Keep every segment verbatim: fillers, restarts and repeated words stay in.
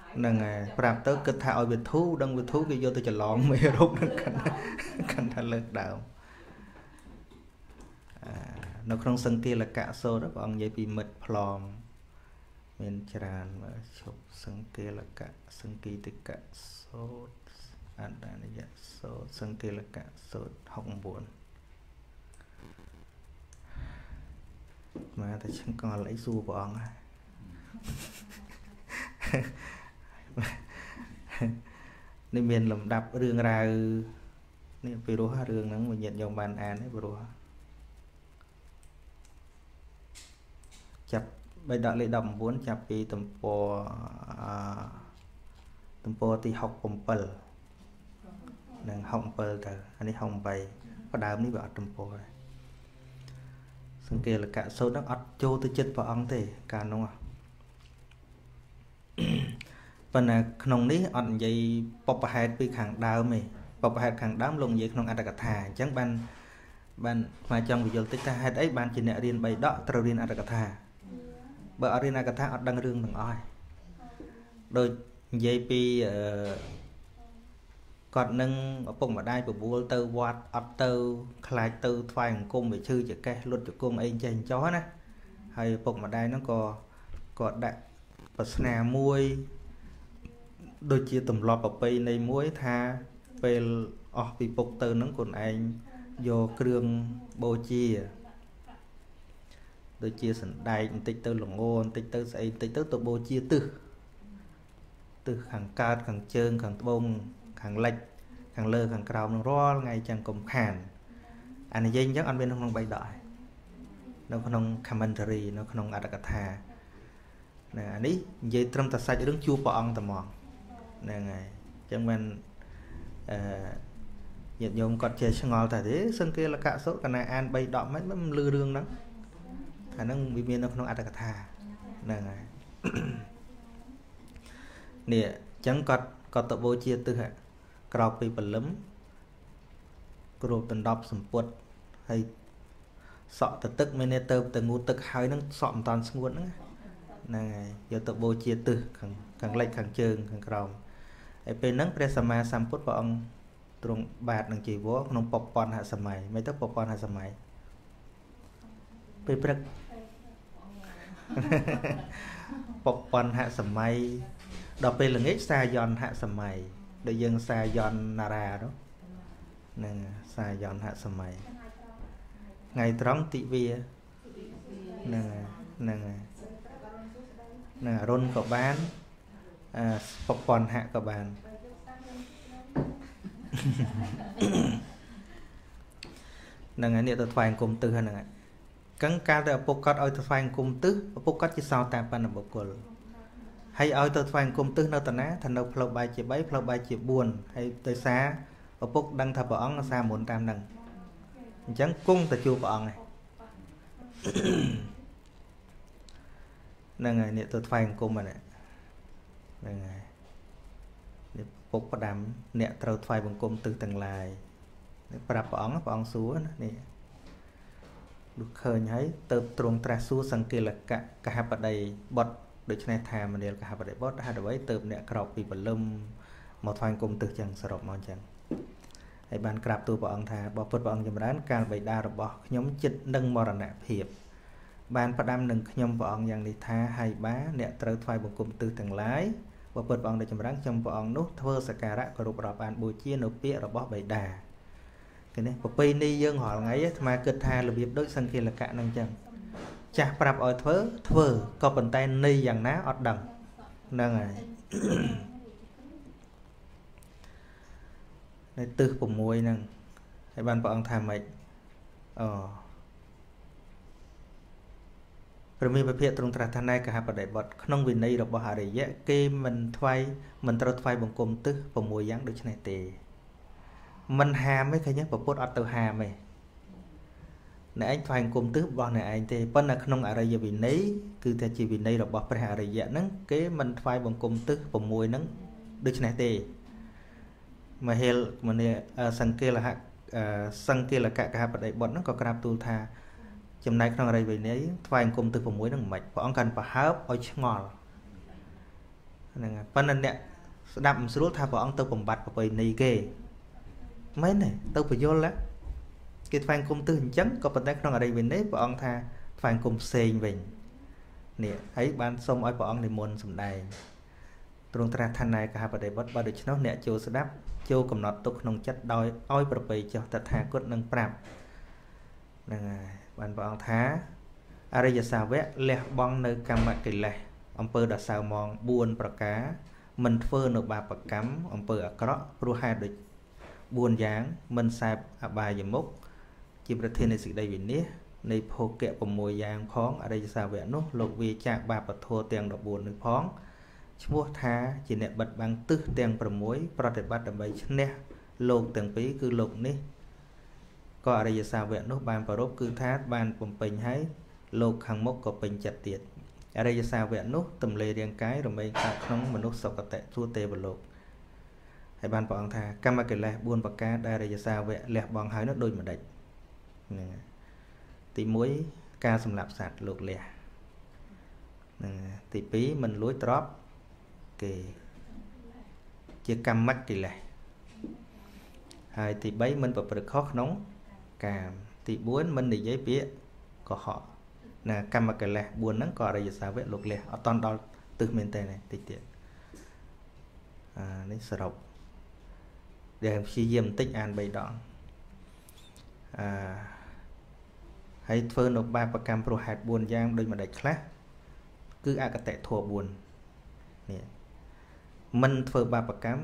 nâng ngày prap tới kết thạo Việt thú đăng Việt thú cái vô tôi chờ lon mấy rốt nó cần cần thà lực đạo nó không sân kia là cả số đó bọn vậy bị mệt plom miền tràn mà chụp sân kia là cả sân kia thì cả số anh đã này số sân kia là cả số hỏng buồn mà ta chẳng còn lấy xu bọn nên miền làm đập rương ra nên vì đó rương nắng mà nhận dòng bàn án ấy vừa chập bây đợi lại đầm muốn chập đi tầm po tầm po thì học cùng pal nên học pal từ anh ấy học bay có đám ní bảo tầm po này xong kia là cả số nó ắt cho tới chết vào ăn thì cả đúng không phần là nông ní ăn vậy bọc hạt bị khẳng đau mày bọc hạt khẳng đám luôn vậy không ăn được cả thà chẳng ban ban mà trong video tích ta hạt ấy ban chỉ nè riêng bay đó trâu riêng ăn được cả thà bờ arena cả thà đăng rương bằng oi đôi dây pi còn nâng ở vùng mà đai của bùa tơ quạt ấp tơ khai tơ phai cung về chư chữ cái luật cho cung ấy trên chó nè hay vùng mà đai nó có có đại và snà muôi đôi chia tầm lọt vào cây này muối tha về ở bị bột tơ nó còn anh vô kêu bô chia đôi chia sẵn đại tích tơ lồng ngôn tích tơ xây tích tơ tổ bô chia tư từ khẳng cát khẳng trơn khẳng bông khẳng lệch khẳng lơ khẳng cào nó ro ngày chẳng cùng khàn anh ấy dây chắc anh bên không bay đợi nó không commentary nó không ada kata nè anh ấy dây trong ta sai đứng chua bọng tầm mòn nè ngày chẳng mình nhiệt nhôm còn chơi sang ngồi tại thế sân kia là cả số cái này an bay đọ mấy mấy lư rương đó khả năng bị miên nó không ada kata nè ngày nè chẳng có có tập vô chia tư hệ cào bị bẩn lấm cột tần đọc sầm puột hay sọ từ tức mấy nét tơ từ ngũ tức hai nó sọm toàn xuống nữa này giờ tập vô chia tư càng càng lệch càng trơn càng còng ở bên nắng presama samput vào ông trung bạt đằng chỉ vó nông bọc pon hạ sầm mày mấy tấc bọc pon hạ sầm mày bên bậc bọc pon hạ sầm mày đọc bên là ít xa giòn hạ sầm mày để dân xa giòn nara đó nè xa giòn hạ sầm mày ngày trống tị vi nè nè nè rôn của bán bọc còn hạ của bạn nè ngày này tôi phai cùng tư hơn nè cắn cá để bốc cắt ơi tôi phai cùng tư bốc cắt chỉ sao tạm ban là bốc cồn hay ơi tôi phai cùng tư nơi tận á thành đâu flow bài chỉ bấy flow bài chỉ buồn hay tới xa ở bốc đăng thập bỏng nó xa muốn tam đằng chẳng cung ta chua bỏng này nè ngày này tôi phai cùng mà nè nè ngày bốc có đám nè trâu phai bằng cung từ tầng lại bạp bỏng bỏng xuống nè được khơi nhảy từ trung tra su sang kia là cả cả hai bạn đây bật được cho nên thà mà đều cả hai bạn đây bớt hai đứa ấy từ nè cọp bị bẩn lum một phai cùng từ chẳng sờ rộng mòn chẳng hay bàn cạp tu bọn thà bỏ phật bọn nhầm đán càng bày đa rồi bỏ nhóm chích nâng mò nạ hiệp bàn phát đam nâng nhóm bọn yang đi tha hay bá nẹ trâu phai bằng cùng từ tầng lái bỏ phật bọn để nhầm đán trong bọn nút thơ sa cà rạ có rụp rạp bàn bùi chia nộp bịa rồi bỏ bày đà cái này bỏ pây ni dương hỏi ngay mà cơ tha là việc đối sân kia là cả nâng chân chả prap ở thơ thơ có bàn tay ni dạng ná ọt đằng nâng này tư của môi nâng hay ban bọn tham mệnh ờ rồi mình phải biết trong trà thanh này cả hai đại bật không vì này được bảo hà để dễ kê mình thoai mình trâu thoai bằng cùng tư của môi dáng được này tề mình hàm mấy cái nhé bảo bốt ở từ hàm này nãy anh thoai cùng tư bọn này anh thì vẫn là không ở đây vì nấy cứ theo chỉ vì này được bảo hà để dễ nâng kế mình thoai bằng cùng tư của môi nâng được này tề mà hel mà nè sang kia là sang kia là cả cả bạn đại bọn nó có cặp tu tha chấm này trong đây về nấy thoại cùng từ vùng muối nó mạch bọn cần phải hấp ở ngọt nè phần này nè đạp xuống thà bọn tôi bầm bạch bởi này kê mấy này tôi phải vô lá cái phanh công tư hình chấn có phần tay không ở đây vì nếp bọn tha phanh công xên mình nè ấy ban xong ở bọn này muốn sầm đầy trong tra thanh này cả hai bất ba được nó nè châu sẽ đáp châu cầm nọt tục nông chất đòi oi bờ bì cho ta tha cốt nâng prap nè ban bọn thá ở đây giờ sao vẽ lẹ bong nơi cam mặt kỳ lẹ ông pơ đã sao mong buồn bạc cá mình phơ nộp bà bạc cắm ông pơ ở đó pro hai được buồn dáng mình sai à bài giờ mốc chỉประเทศในสิ่งใดวินนี้ในโพเกะปมวยยางพ้องอะไรจะสาวแหวนนู้โลกวีจากบาปะโทเตียงดอกบุญหนึ่งพ้องชั่วท้าจีเนบัดบางตึกเตียงประมวยปฏิบัติดับใบชนเนี่ยโลกเตียงปีคือโลกนี้ก็อะไรจะสาวแหวนนู้บานประรบคือท้าบานปมเป็นให้โลกขังมกก็เป็นจัดเตียดอะไรจะสาวแหวนนู้ตำเลเรียงกายเราไม่ขาดน้องมนุษย์สกเตะชั่วเตบโลกให้บานปองทากรรมกิจแหละบุญปากกาได้อะไรจะสาวแหวนแหลกบองหายนักโดยมาได้tí muối ca sầm lạp sạt luộc lẻ tí pí mình lối drop kì chia cam mắt kỳ lẻ hai tí bấy mình bật bật khó nóng càm tí buồn mình để giấy phía của họ là cam mắt kỳ lẻ buồn nắng cò đây giờ sao vậy luộc lẻ ở toàn đó từ miền tây này tí tiện à lấy sờ rộng để khi diêm tích an bày đòn à hãy phơi nộp ba bậc cam pro hạt buồn giang đôi mà đại khác cứ ai cả tệ thua buồn nè mình phơi ba bậc cam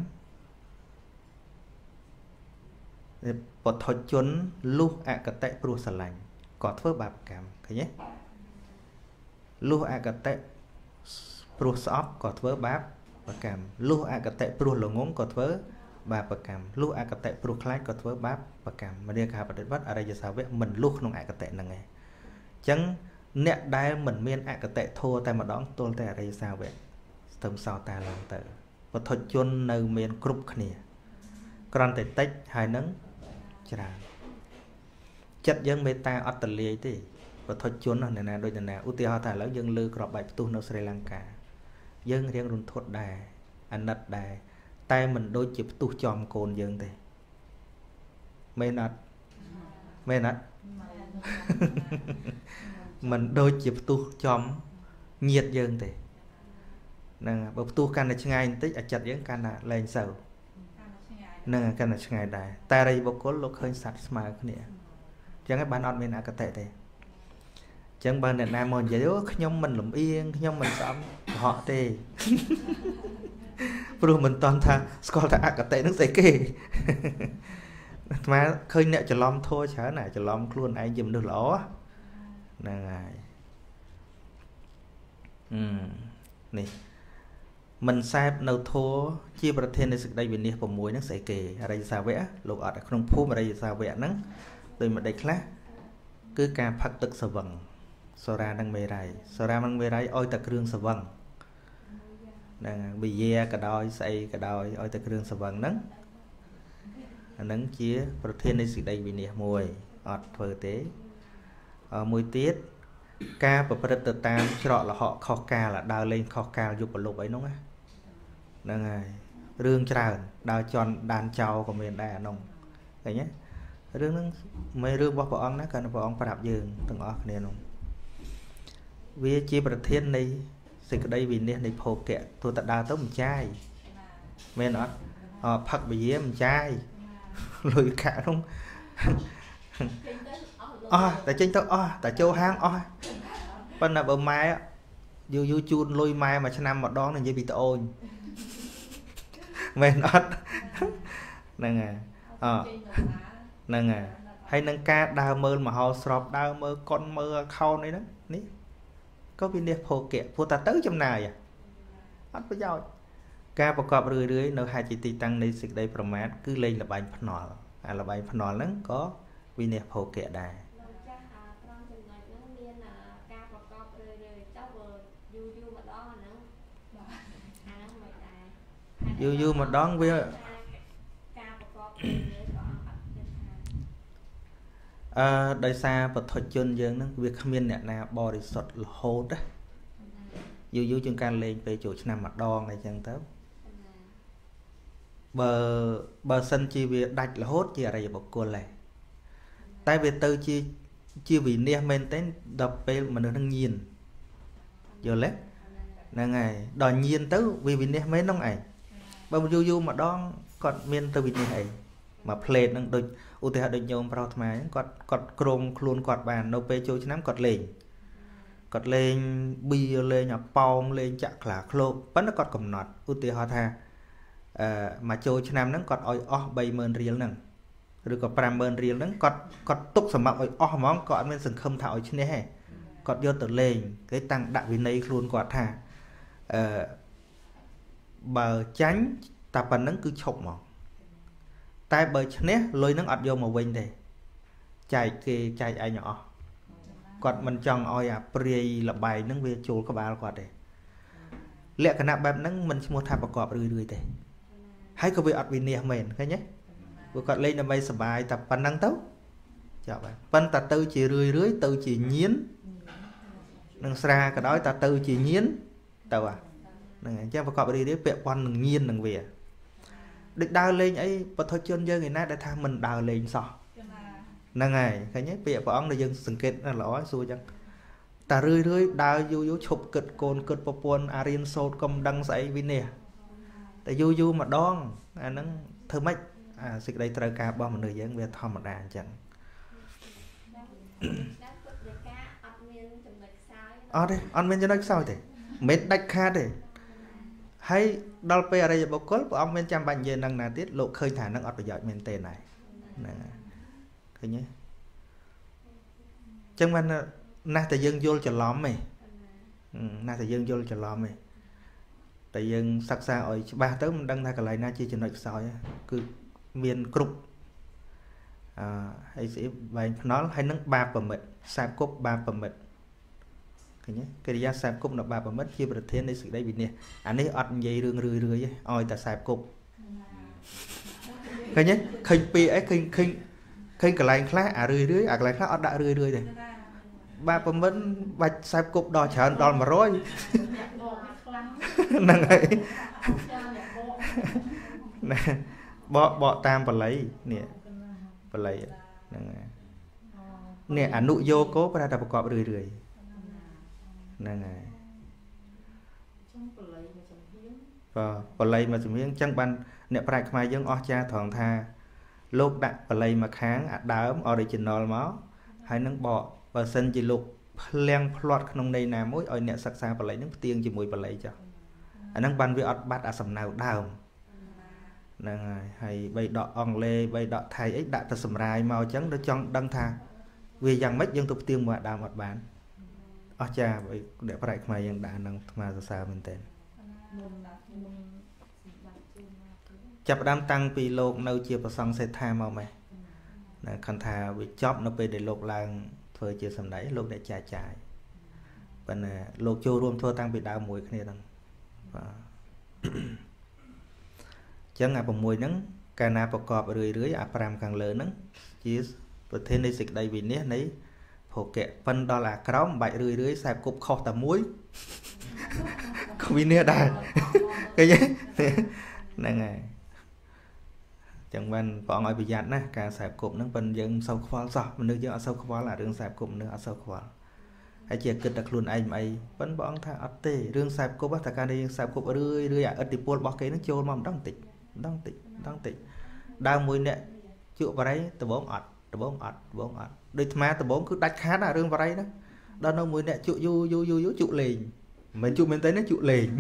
bột thổi chốn lúc ai cả tệ pro sờ lạnh có phơi ba bậc cam thấy nhé lúc ai cả tệ pro shop có phơi ba bậc cam lúc ai cả tệ pro lồng ngỗng có phơi ba bậc cam lúc ai cả tệ pro khai có phơi ba bậc cam mà đi cả bậc đất ở đây giờ sao vậy mình lúc không ai cả tệ là nghe chẳng nè đai mình miên ai cả tệ thua tại mà đón tôi tại ở đây sao vậy tầm sao ta làm tự và thuật chôn nơi miền group này còn tại tách hai nắng chả chất dân meta Australia thì và thuật chôn này nè đôi này ưu tiên họ thả lớn dân lư cọp bài tuនៅ Sri Lanka យើងរៀងរន្ធត់ដែរអាណិតដែរតែមិនដូចជាផ្ទុះចំកូនយើងទេមែនអត់មែនអត់មិនដូចជាផ្ទុះចំញាតយើងទេហ្នឹងបើផ្ទុះកាន់តែឆ្ងាយបន្តិចអាចិត្តយើងកាន់តែលែងសូវហ្នឹងកាន់តែឆ្ងាយដែរតែរិយបុគ្គលលោកឃើញសត្វស្មើគ្នាអញ្ចឹងហើយបានអត់មានអកតេទេអញ្ចឹងបើអ្នកណាមកនិយាយអូខ្ញុំមិនលំអៀងខ្ញុំមិនស្អប់កុហកទេព្រោះមិនតន់ថាស្គាល់ថាអកតេនឹងស្អីគេអាត្មាឃើញអ្នកច្រឡំធัวច្រើនណាច្រឡំខ្លួនឯងជាមនុស្សល្អហ្នឹងហើយអឺនេះមិនសែបនៅធัวជាប្រធាននៃសេចក្តីវិនិច្ឆ័យ៦ហ្នឹងស្អីគេអរិយសាវៈលោកអត់ក្នុងភូមិអរិយសាវៈហ្នឹងដោយមួយដេចខ្លះគឺការផឹកទឹកស្វឹងសូរ៉ានិងមេរ៉ៃសូរ៉ានិងមេរ៉ៃឲ្យតែគ្រឿងស្វឹងហ្នឹងវិយាក៏ដោយស្អីក៏ដោយឲ្យតែគ្រឿងស្វឹងហ្នឹងអានឹងជាប្រធាននៃសេចក្តីវិនិច្ឆ័យមួយអត់ធ្វើទេមួយទៀតការប្រព្រឹត្តទៅតាមច្រកលហកខុសកាលដើរលេងខុសកាលយុបលុបអីហ្នឹងហ្នឹងហើយរឿងច្រើនដើរជន់ដានចោលក៏មានដែរអានោះឃើញទេរឿងហ្នឹងមិនរឿងរបស់ព្រះអង្គណាគាត់ព្រះអង្គប្រាប់យើងទាំងអស់គ្នានោះវាជាប្រធាននៃសេចក្តីវិនិច្ឆ័យនៃភោគៈទោះតែដើរទៅមិនចាយមែនអត់ផឹកវិយាមិនចាយលុយកាក់នោះអស់តែចេញទៅអស់តែចូលហាងអស់ប៉ុន្តែបើម៉ែយូរយូរជូនលុយម៉ែមួយឆ្នាំម្ដងនិយាយពីត្អូនមែនអត់ហ្នឹងហើយអហ្នឹងហើយហើយនឹងការដើរមើលមហោស្រពដើរមើលកុនមើលខោនអីហ្នឹងនេះក៏វិនិច្ឆ័យភោគៈព្រោះតែទៅចំណាយអត់ប្រយោជន៍ការប្រកបរឿយរឿយនៅហេតុជាទីតាំងនៃសេចក្តីប្រមាទគឺលេងលបែងភ្នាល់អាលបែងភ្នាល់ហ្នឹងក៏វិនិច្ឆ័យភោគៈដែរលោកចាស់ត្រង់ចំណុចហ្នឹងមានការប្រកបរឿយរឿយទៅយូរយូរម្ដងអាហ្នឹងអាហ្នឹងមិនដែរយូរយូរម្ដងវាការប្រកបរឿយរឿយក៏អត់គិតថាអឺដោយសារបុថុជនយើងហ្នឹងវាគ្មានអ្នកណាបរិសុទ្ធរហូតណា dù dù chúng can lên về chỗ nằm mặt đòn này chẳng tới bờ bờ sân chi việc đạch là hốt chi ở đây bọc cô này tại vì từ chi chi vì nia men tên đập về mà nó đang nhìn giờ lẽ là ngày đòi nhiên tới vì vì nia mấy nông ảnh bao dù dù mà đón còn miền từ vì nia ấy mà plate đang đôi ưu tiên đôi nhôm vào mà còn còn chrome luôn còn bàn nô pe cho nắm còn lên còn lên bia lên nhà pom lên chặt là khô vẫn nó còn cầm nọt ưu tiên họ tha mà cho nắm nó còn oi o bay mơn riêng nè rồi còn pram mơn riêng nó còn còn túc sầm mạo oi o món còn mình sừng không thạo trên đấy hè còn vô từ lên cái tăng đại vì này luôn còn thà bờ tránh tập bản nó cứ chọc mà tai bờ nét lôi nó ọt vô mà quên đây chạy kia chạy ai nhỏ còn mình chọn oi à pri là bài nó về chùa các bạn quạt đây lẽ cái nào bạn nó mình mua thápประกอบrưỡi rưỡi đây hay có bị ọt vì nè mền cái nhé vừa còn lên là bay sờ bài tập bản năng tấu chào bạn phân ta tư chỉ rưỡi rưỡi tư chỉ nhiến nâng xa cái đó ta tư chỉ nhiến tàu à này chắcประกอบđi đấy vẹn quan đừng nhiên đừng về định đào lên ấy và thôi chân dân ngày nay đã tham mình đào lên sao nâng ngày cái nhé vẹn bọn người dân sừng kết là lõ xui chẳng ta rưỡi rưỡi đào du du chụp cực cồn cực bọc buồn arian sốt công đăng sấy vì nè tại du du mà đón à nó thơ mách à xịt đây trời ca bao một người dân về thò một đàn chẳng ở đây ăn men cho nó sao thế mệt đạch kha thế hay đal pe ở đây bọc cốt của ông men chăm bệnh về năng là tiết lộ khơi thả năng ọt bây giờ men tên này cái nhé chẳng mình na tại dân vô cho lõm mày na tại dân vô cho lõm mày tại dân sắc xa ở ba tới mình đăng ra cái lại na chi cho nó soi cứ miền cục hay sẽ vậy nó hay nâng ba phần mệt sai cốt ba phần mệt cái nhé cái giá sai cốt là ba phần mệt chia bật thiên đây sự đây bị nè anh ấy ọt dây rương rưỡi rưỡi oi ta sai cốt cái nhé khinh pi ấy khinh khinh khinh cái lại khác à rưỡi rưỡi à cái lại khác ọt đã rưỡi rưỡi này ba phần mệt bạch sai cốt đo chởn đòn mà rối năng ấy nè bỏ bỏ tam và lấy nè và lấy nè ảnh nụ vô cố ra đập cọp rưỡi rưỡi nè và và lấy mà chúng miếng chân ban nè phải khai dân o cha thằng tha lúc đặt và lấy mà kháng ạt đám original máu hay nâng bỏ và sân chỉ lục len plotក្នុងđây nè mỗi ở nè sắc xa và lấy nước tiên chỉ mùi và lấy cho anh nâng ban với ọt bát à sầm nào đào nè hay bay đọ ong lê bay đọ thầy ấy đã ta sầm rai màu trắng nó trong đăng tha vì rằng mấy dân tục tiên mà đào một bán ở cha vậy để phải mà dân đã năng mà sao mình tên chập đam tăng vì lột nâu chia vào xong sẽ tha màu mày nè khăn thà vì chóp nó về để lột làng thôi chia sầm đấy lột để trà trải và nè lột chô luôn thôi tăng bị đào mùi cái này chẳng ngà bằng mùi nắng cà na bọc cọp rưỡi rưỡi à pram càng lớn nắng chỉ bật thêm đây dịch đây vì nét đấy phổ kệ phân đó là crom bại rưỡi rưỡi sạp cục kho tầm muối không biết nét đài cái nhé nè ngày chẳng ban bọn ngồi bị giặt nè cả sạp cục nó bên dân sâu khó sao mình nước dân sâu khó là đường sạp cục nữa sâu khó hay chỉ cần đặt luôn anh mày vẫn bọn tha ấp tê đường sạp cục bắt cả đây sạp cục rưỡi rưỡi à ở đi pol bọc cái nó trôi mà đóng tịch đóng tịch đóng tịch đang mùi nè chịu vào đấy từ bốn ọt từ bốn ọt bốn ọt đây mà từ bốn cứ đạch khá là rương vào đây đó đó nó mùi nè chịu du du du du chịu liền mình chịu mình tới nó chịu liền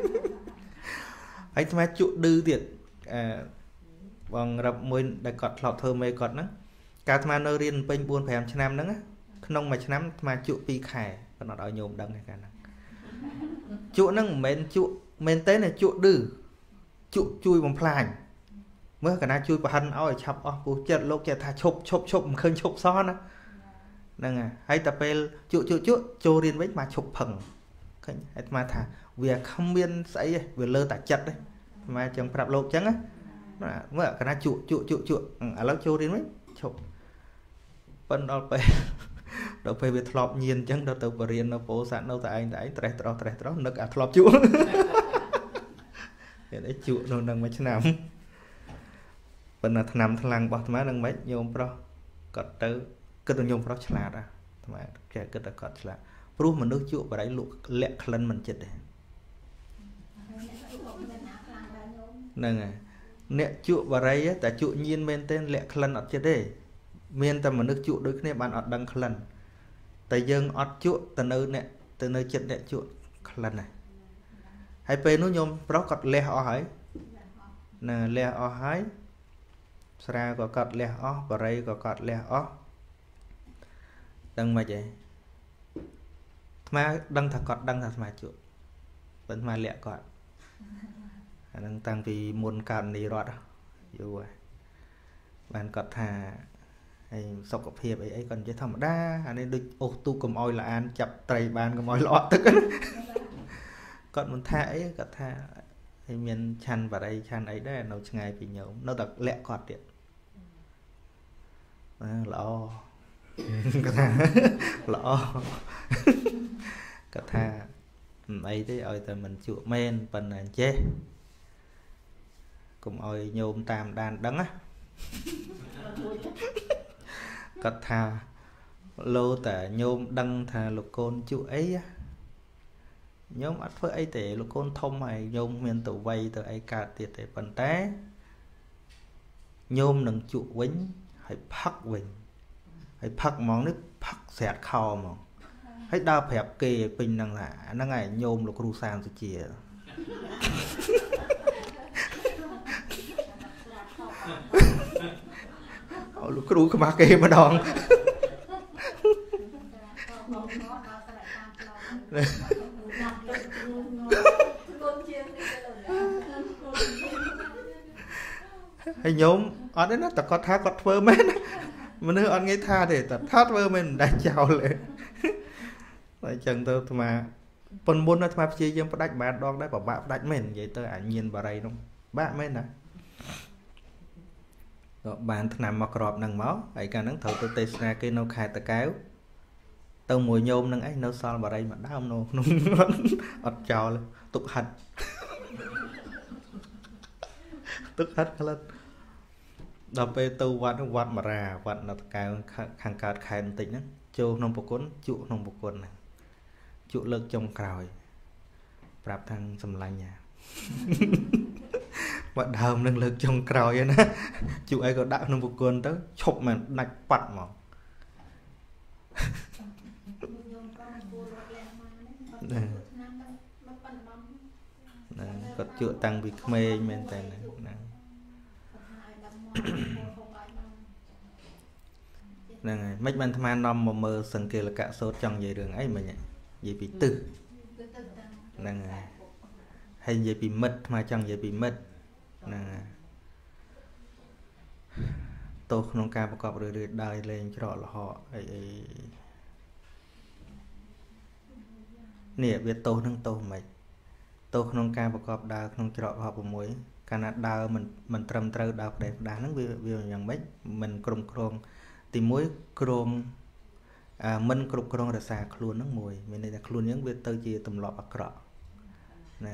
anh mà chịu đư tiệt bằng rập mùi đại cọt lọt thơ mê cọt nó cả mà nơi riêng bên buôn phèm cho nam nó không mà cho nam mà chịu pi khải còn nó đòi nhôm đằng này cả chịu nó mình chịu mình tới này chịu đư chụp chui bằng phàn mới cả na chui vào hân áo chọc ó bố chật lốc chật thà chụp chụp chụp khơi chụp son á nè à hay tập pel chụp chụp chụp cho riêng với mà chụp phẳng hay mà thà vì không biên sấy vừa lơ tại chật đấy mà chẳng gặp lộc trắng á mới cả na chụp chụp chụp chụp à lâu cho riêng với chụp bên đó pe đâu phải việc thọp nhiên chẳng đâu từ bờ riêng nó phố sẵn đâu tại anh đấy trẻ trò trẻ trò nực à thọp chú để đấy chú nó đang mấy năm bên là nằm thằng lăng bọt má đang mấy nhôm pro cọt tới cứ đừng nhôm pro chả ra mà kẻ cứ đã cọt chả pro mà nước chú và đấy lụa lẹ khăn mình chết đấy nè nè chú và đấy tại chú nhiên bên tên lẹ khăn ở chết đấy miền tây mà nước chú đối với bạn ở đằng khăn tại dân ở chú từ nơi nè từ nơi chết nè chú khăn này hay pe nó nhôm pro cọt lẹ ở hỏi nè lẹ ở hỏi ra có cọt lẹ ở và đây có cọt lẹ ở đằng mà vậy mà đằng thật cọt đằng thật mà chú vẫn mà lẹ cọt đang tăng vì muôn cạn đi rót dù vậy bạn cọt thà hay sọc cọp hiệp ấy ấy còn chứ thầm đa anh nên được ô tu cầm oi là an chập tray bàn cầm oi lọt tức còn muốn tha ấy cọt tha hay miền chăn vào đây chăn ấy đấy nó ngày vì nhớ nó đặc lẹ cọt điện lọ cọt tha lọ cọt tha ấy đấy ơi từ mình chịu men phần này chế cùng ơi nhôm tam đàn đắng á cất thà lô tả nhôm đăng thà lục côn chú ấy á nhóm ắt với ấy để lục côn thông hay nhôm miền tủ vay từ ấy cả tiệt để phần té nhôm đừng trụ quýnh hãy phắc quỳnh hãy phắc món nước phắc xẹt kho mà hãy đau phẹp kề bình năng là nó ngày nhôm lục ru sang từ chìa lục ru cái mà kề mà đòn hay nhóm ở đấy nó ta có thác có thơ mến mà nếu anh nghe tha thì ta thát vơ mình đã chào lại lại chẳng tôi mà phần môn nó mà chia dân đánh bạn đón đấy bảo bạn đánh mình vậy tôi ảnh nhìn vào đây đúng bạn mới nè bạn nằm mặc rọp nằng máu ấy cả nắng thầu tôi tê ra cái nâu khai ta kéo tao mùi nhôm nâng ấy nâu sao vào đây mà đá không nô ọt chào lên tục hạch tức hết lên đọc về tu quạt nó quạt mà ra quạt nó cao hàng cát khai một tính á châu nông bộ cuốn trụ nông bộ cuốn này trụ lực trong còi bạp thằng sầm lạnh nhà bạn đờm năng lực trong còi vậy nè trụ ấy có đạo nông bộ cuốn tới chụp mà đạch bật mà có trụ tăng bị mê men tay này nè mấy bạn tham ăn năm mà mơ sừng kia là cả số trong vậy đường ấy mà nhỉ vậy bị tư nè hay vậy bị mất mà trong vậy bị mất nè tôi không caประกอบ rồi rồi đời lên cho là họ ấy nè biết tôi nâng tôi mày tôi không caประกอบ đời không cho họ một mũi cả đời mình mình trầm trơ đời đẹp đá nó vì vìอย่างmấy mình cồn cồn thì muối cồn à mình cồn cồn là xả luôn nước mùi mình đây là luôn những việc tôi chỉ tầm lọ bạc cọ nè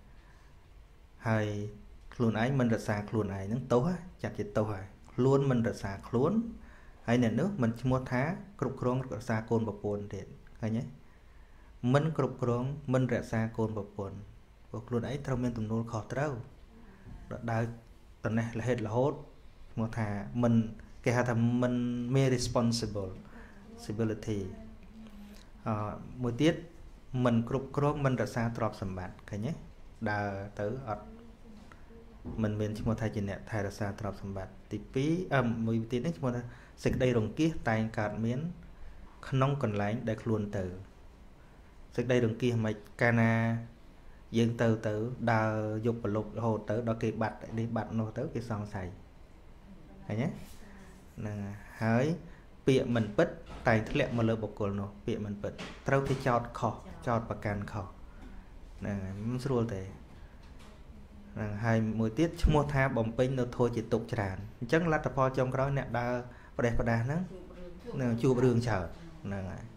hay luôn ấy mình là xả luôn ấy những tố chặt chẽ tố hay luôn mình là xả luôn hay nè nước mình mua thá cồn cồn là xả cồn bạc bồn để hay nhé mình cồn cồn mình là xả cồn bạc bồn luôn ấy trong miền tùng nôn khó trâu đời tuần này là hết là hốt một thà mình cái hạt thầm mình mê responsible responsibility uh, một tiết mình cục cục mình đã xa trọp sầm bát cái nhé đà tới ọt mình bên chúng ta thay chuyện này thay là xa trọp sầm bát thì phí ầm mùi tiết đấy chúng ta xịt đây đồng kia tay cạt miếng không còn lấy để luôn từ xịt đây đồng kia mà cana dương từ từ đào dục và lục hồ tới đó cái bạch đi bạch nó tới cái son xài hay nhé nè hỡi bịa mình bứt tay thắt lẹ mà lơ bọc cổ nó bịa mình bứt trâu cái chọt khò chọt và can khò nè muốn rồi thế hai mùi tiết mua tha bồng pin nó thôi chỉ tục tràn chắc là tập ho trong cái đó nè đa và đẹp và đa nó nè chua đường chờ nâng này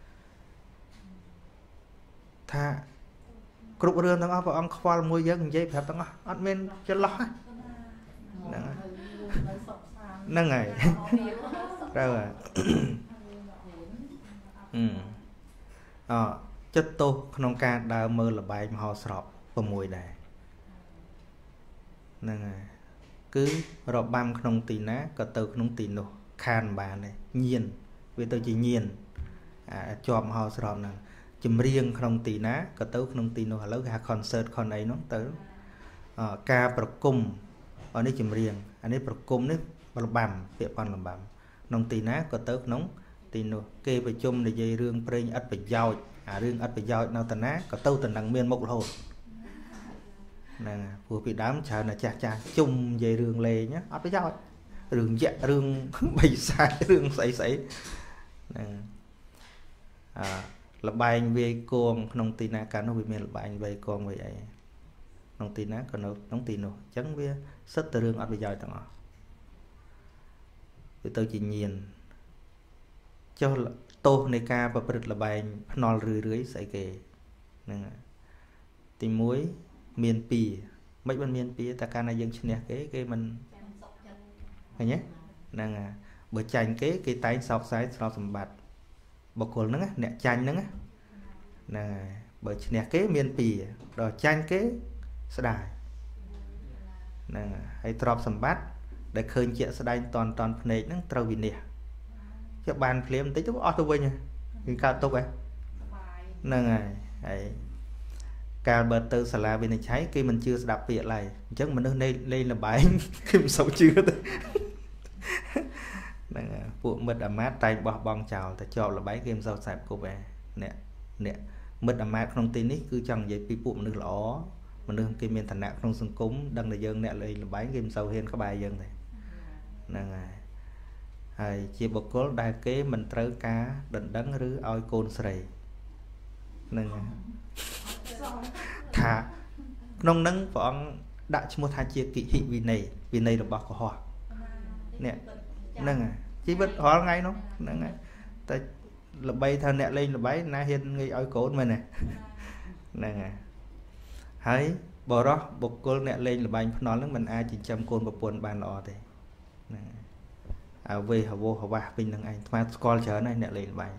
tha cục rương thằng ông ông khoa môi dân dây phép thằng ông men cho lo nâng nâng này rồi ừ ờ chất tô không ca đào mơ là bài mà họ sọp và mùi này nâng này cứ rọp băm không tì ná có từ không tì nổ khan bà này nhiên vì tôi chỉ nhiên à chọn họ sọp nè chùm riêng không tì ná có từ không tì nổ lâu ha concert con ấy nó tới ờ ca bậc cung ở đây chùm riêng anh ấy bậc cung đấy bậc băm việc con làm băm nông tì ná có từ nóng tì nổ kê về chung để dây rương prey ắt phải giàu à rương ắt phải giàu nào tần ná có từ tần năng miên một hồn nè vừa bị đám chờ là cha cha chung về đường lề nhé ấp với nhau đường dạ đường bị sai đường sấy sấy nè à là bài về con nông tin na cả nó bị mệt là bài về con vậy ấy nông tin na còn nó nông tin nó chẳng biết rất từ đường ấp với nhau thằng thì tôi chỉ nhìn cho tô này ca và bật là bài nol rưỡi rưỡi sấy kề nè tìm muối miền pì mấy bên miền pì ta can là dân nè cái cái mình hay nhé đang à bữa chanh cái cái tay sọc sái sọc sầm bạt bọc cồn nữa nè chanh nữa nè bữa nè cái miền pì rồi chanh cái sài đài nè hay trọp sầm bát để khơi chuyện sài đài toàn toàn này nó trâu vì nè cho bàn phim tới chút auto nha thì cao tốc ấy nè này cả bờ từ xà la bên này cháy khi mình chưa đạp việc lại chắc mình nơi đây lên là bài khi mình sống chưa phụ mật ẩm mát tay bỏ bong chào ta cho là bãi game rau sạch cô bé nè nè mật ẩm mát không tin ấy cứ chẳng vậy bị phụ mình lỏ mình đừng kia miền thành nạc không sừng cúng đăng là dân nè lên là bãi game sâu hiên có bài dân này nè hay chia bậc cố đại kế mình trớ cá định đắng rứ oi côn sầy nè thả nông nâng bọn đã cho một hai chia kỵ thị vì này vì này được bọc của họ nè nâng à chỉ biết họ ngay nó nâng à ta là bay thân nè lên là bấy na hiên ngay oi côn mà nè nâng à hãy bỏ đó bột cô nè lên là bánh nó lớn mình ai chỉ chăm côn một buồn bàn lọ thì à về họ vô họ ba bình thằng anh mà con chở này nè lên là bánh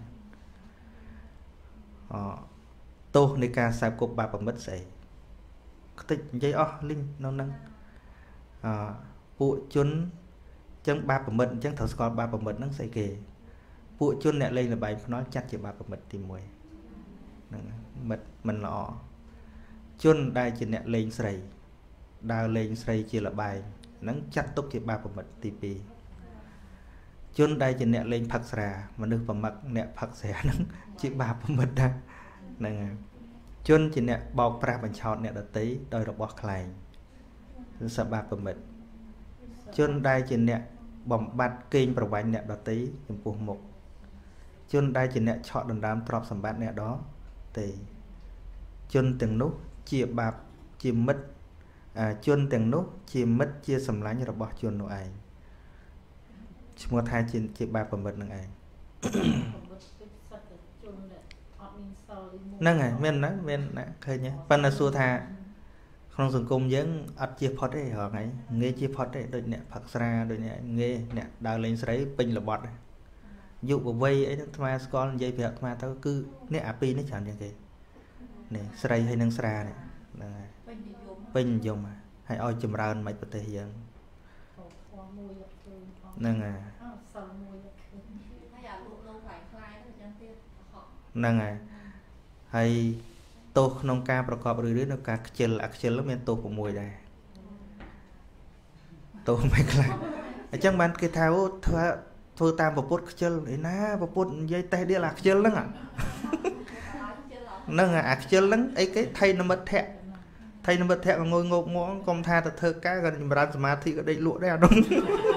ờ tô này ca sao cục ba bằng mất sảy tích dây o linh nó nâng à phụ chun chân ba bằng mất chân thở con ba bằng mất nó xây kề phụ chun nè lên là bài nó chặt chỉ ba bằng mất tìm mùi mật mình lọ chun đai chỉ nè lên sầy đào lên sầy chỉ là bài nắng chặt tốc chỉ ba bằng mất tìm pi chun đai chỉ nè lên phật xà mà được bằng mặt nè phật xà nắng chỉ ba bằng mất ra nè chun chỉ nè bọc ra bằng chọn nè đợt tí đôi đọc bọc lại sợ ba phần mệt chun đai chỉ nè bỏng bát kinh bảo bánh nè đợt tí trong cuộc một chun đai chỉ nè chọn đần đám trọp sầm bát nè đó thì chun từng nút chia bạc chia mất à chun từng nút chia mất chia sầm lá như đọc bọc chun nội ảnh một hai chia chia ba phần mệt nè ảnh nâng này men đó men nè khơi nhé phần là xua tha không dùng cung giống ắt chia phật đấy họ ngay nghe chia phật đấy đôi nè phật ra đôi nè nghe nè đào lên sấy pin là bọt này dụ vào vây ấy mà con dây việc mà tao cứ nè api nó chẳng như thế nè sấy hay nâng ra này pin dùng mà hay oi chùm ra mấy bữa tây hiện nâng à nâng à hay tô nông caประกอบหรือนcaเจลอักเจลแล้วเป็นตัวของมวยได้ตัวไม่คลายจังมันคือเท้าเธอเธอตามประพุทธเจลไอ้นะประพุทธยัยแต่เดียร์อักเจลนั่งอ่ะนั่งอ่ะอักเจลนั่งไอ้cái thay nó mất thẹn thay nó mất thẹn là ngồi ngộp ngõ công tha thật thơ cá gần mà raสมาธิก็ได้ลวดได้อ่ะđúng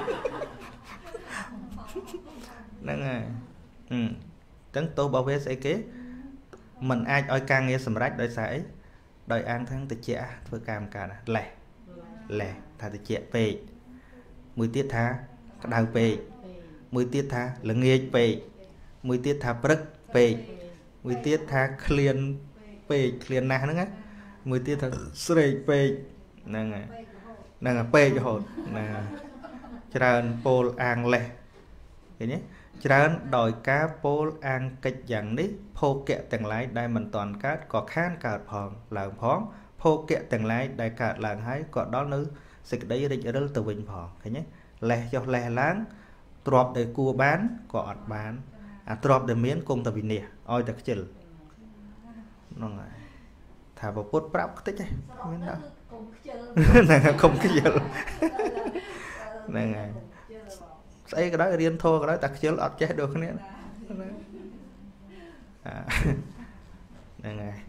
นั่งอ่ะอืมจังตัวbảo vệไอ้cái mình ai oi càng nghe sầm rách đôi sải đôi ăn thắng từ trẻ vừa cam cả lẻ lẻ thà từ trẻ về mùi tiết tha đào về mùi tiết tha là nghe về mùi tiết thả prức bệ mùi tiết thả khliên bệ khliên nà nữa á mùi tiết thả srei bệ nâng à nâng à bệ cho hồn nè tràn pol an lệ thế nhé tràn đòi cá pol an kịch dạng ní phô kẹ tầng lái đai mình toàn cát có khán cả phòng làng phóng phô kẹ tầng lái đai cả làng hái có đó nữ xịt đấy định ở đó từ bình phòng thế nhé lè cho lè láng trọp để cua bán có ọt bán à trọp để miếng cùng tờ bình nè oi đặc chữ nó ngại thả vào bút bắp tích ấy miếng đó này không cái gì này ngài xây cái đó riêng thô cái đó đặc chữ ọt chết được cái này à này ngài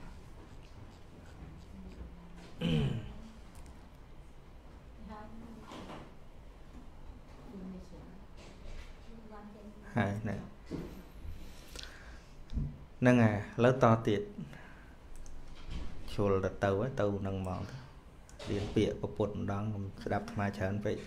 hai này nâng à lớn to tiệt chùa là tàu ấy tàu nâng mòn điện bịa của bột đón đập mà chán vậy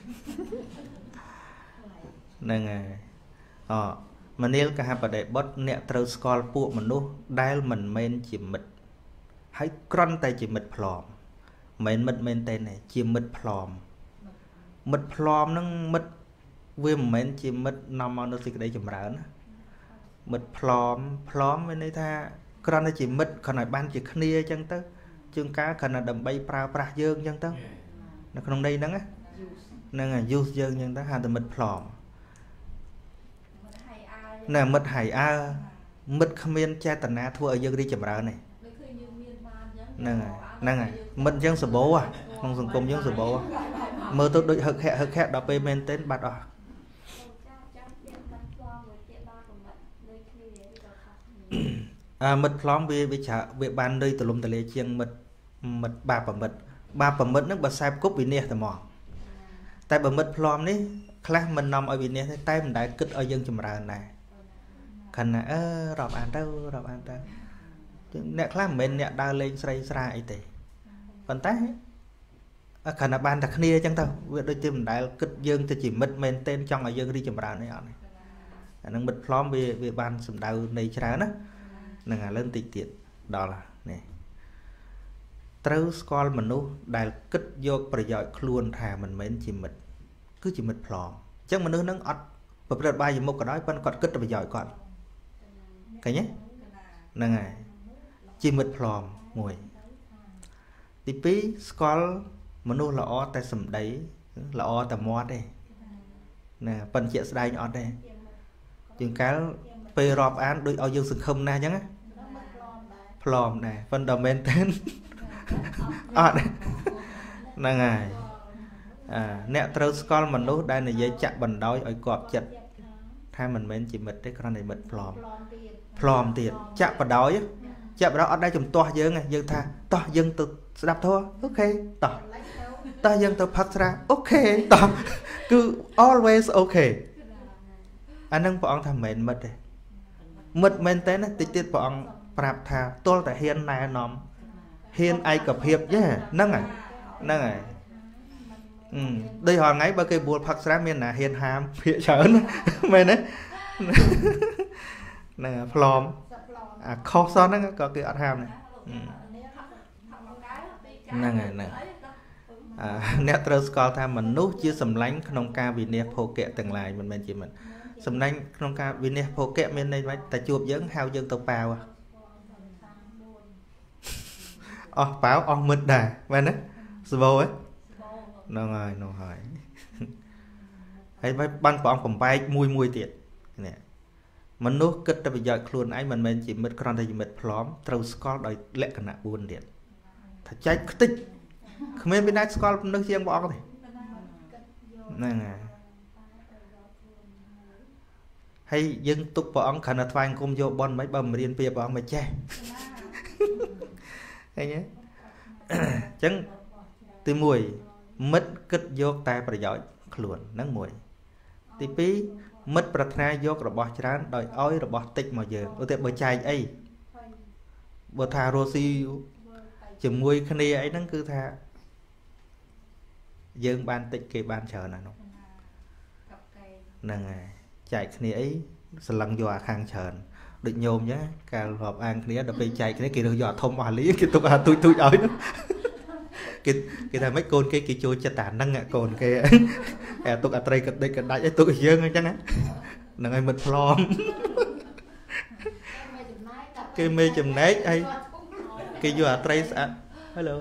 nâng à ờ mà nếu cả hai bà đệ bớt nẹ trâu skol buộc mình luôn đai mình men chỉ mịch hãy cron tay chỉ mịch plom men mịch men tên này chỉ mịch plom mịch plom nó mịch vì mình chỉ mịch nằm ở nơi đây chùm rỡ mịch plom plom với nơi tha cron tay chỉ mịch còn lại ban chỉ khnia chân tới chương cá khẩn là đầm bay pra pra dương chân tới nó không đây nắng á nên là use dương chân tới hai từ mịch plom nè mật hải a mật khmer cha tần na thua ở dương đi chậm rãi này nè nè này mật dân sờ bố à không dùng công dân sờ bố à mơ tôi đôi hực hẹ hực hẹ đọc pe men tên bát à à mật plom về về trả về ban đây từ lùm từ lệ chiang mật mật ba bẩm mật ba bẩm mật nó bật sai cúp vì nè tầm mỏ tại bẩm mật plom đấy class mình nằm ở vì nè tay mình đã kích ở dân chậm rãi này khẩn là ơ rộp ăn đâu rộp ăn đâu nè khác mình nè đa lên sray sray ấy thế phần tái khẩn là ban đặc nia chẳng đâu việc đôi tim đại kích dương thì chỉ mất men tên trong ở dương đi chậm rãi này họ này năng bật plom về về ban sầm đầu này chả đó năng lên tịch tiệt đó là này trâu scroll mình nu đại kích vôประโยชน์luôn thà mình men chỉ mất cứ chỉ mất plom chắc mình nu nâng ọt và bây giờ bài một cái đó vẫn còn kíchประโยชน์còn cái nhé nè này chỉ mật plom mùi tí pí scroll mà nu là o tay sầm đấy là o tầm mót đây nè phần chuyện đây nhọt đây chừng cái pê rọp án đôi ao dương sừng không na nhá plom này phần đầu men tên ọt nè này à nè trâu scroll mà nu đây là dây chặt bần đói ở cọp chặt thay mình men chỉ mật đấy con này mật plom plom tiền chạm vào đói chạm vào đó ở đây chúng to dương này dương tha to dương từ đập thôi ok to to dương từ phát ra ok to cứ always ok anh đang bọn thằng mền mật này mật men tên này tiết tiết bọn prap tha tôi tại hiên này nóm hiên ai cập hiệp chứ nâng này nâng này ừ. Đây họ ngay bao cái buồn phát ra miền là hiên ham phía chớn men đấy nè plom à khó son nó có cái ọt ham này nè nè nè à nè trâu scroll tham mình nút chia sầm lánhក្នុងការវិនិច្ឆ័យ phô kẹ ទាំង ឡាយ មិនមែនជាមិនសំដែងក្នុងការវិនិច្ឆ័យ phô kẹ មានន័យថាតែជួបយើងហៅយើងទៅប៉ាវអស់ប៉ាវអស់មិត្តដែរមែនទេស្បោហ៎ហ្នឹងហើយហ្នឹងហើយហើយបានព្រះអង្គបំបែកមួយមួយទៀតនេះមនុស្សគិតតែប្រយោជន៍ខ្លួនឯងមិនមែនជាមិត្តគ្រាន់តែជាមិត្តផ្លំត្រូវស្គាល់ដោយលក្ខណៈបួនទៀតថាចែកខ្ទេចគ្មានមានអាចស្គាល់មនុស្សជាងព្រះអង្គទេហ្នឹងហើយហើយយើងទុកព្រះអង្គគ្រាន់តែថ្វាយអង្គមយកបន់មិនបើមិនរៀនពីព្រះអង្គមិនចេះឃើញទេអញ្ចឹងទីមួយមិត្តគិតយកតែប្រយោជន៍ខ្លួនហ្នឹងមួយទីពីរមិត្តប្រាថ្នាយករបស់ច្រើនដោយឲ្យរបស់តិចមកយើងឧទាហរណ៍បើចែកអីបើថារស់ស៊ីជាមួយគ្នាអីហ្នឹងគឺថាយើងបានតិចគេបានច្រើនណាស់នោះហ្នឹងហើយចែកគ្នាអី sờ lăng vô khang chờn định nhôm nhá cả họp ăn kia đập bay chạy cái kia được dọa thông hòa lý cái tục à tôi tôi nói cái cái thằng mấy con cái cái chui cho tàn năng ạ còn cái à tục à tây cái đây cái đại tục dương chẳng á là ngày mình plom cái mê chùm nét ấy cái vô à tây à hello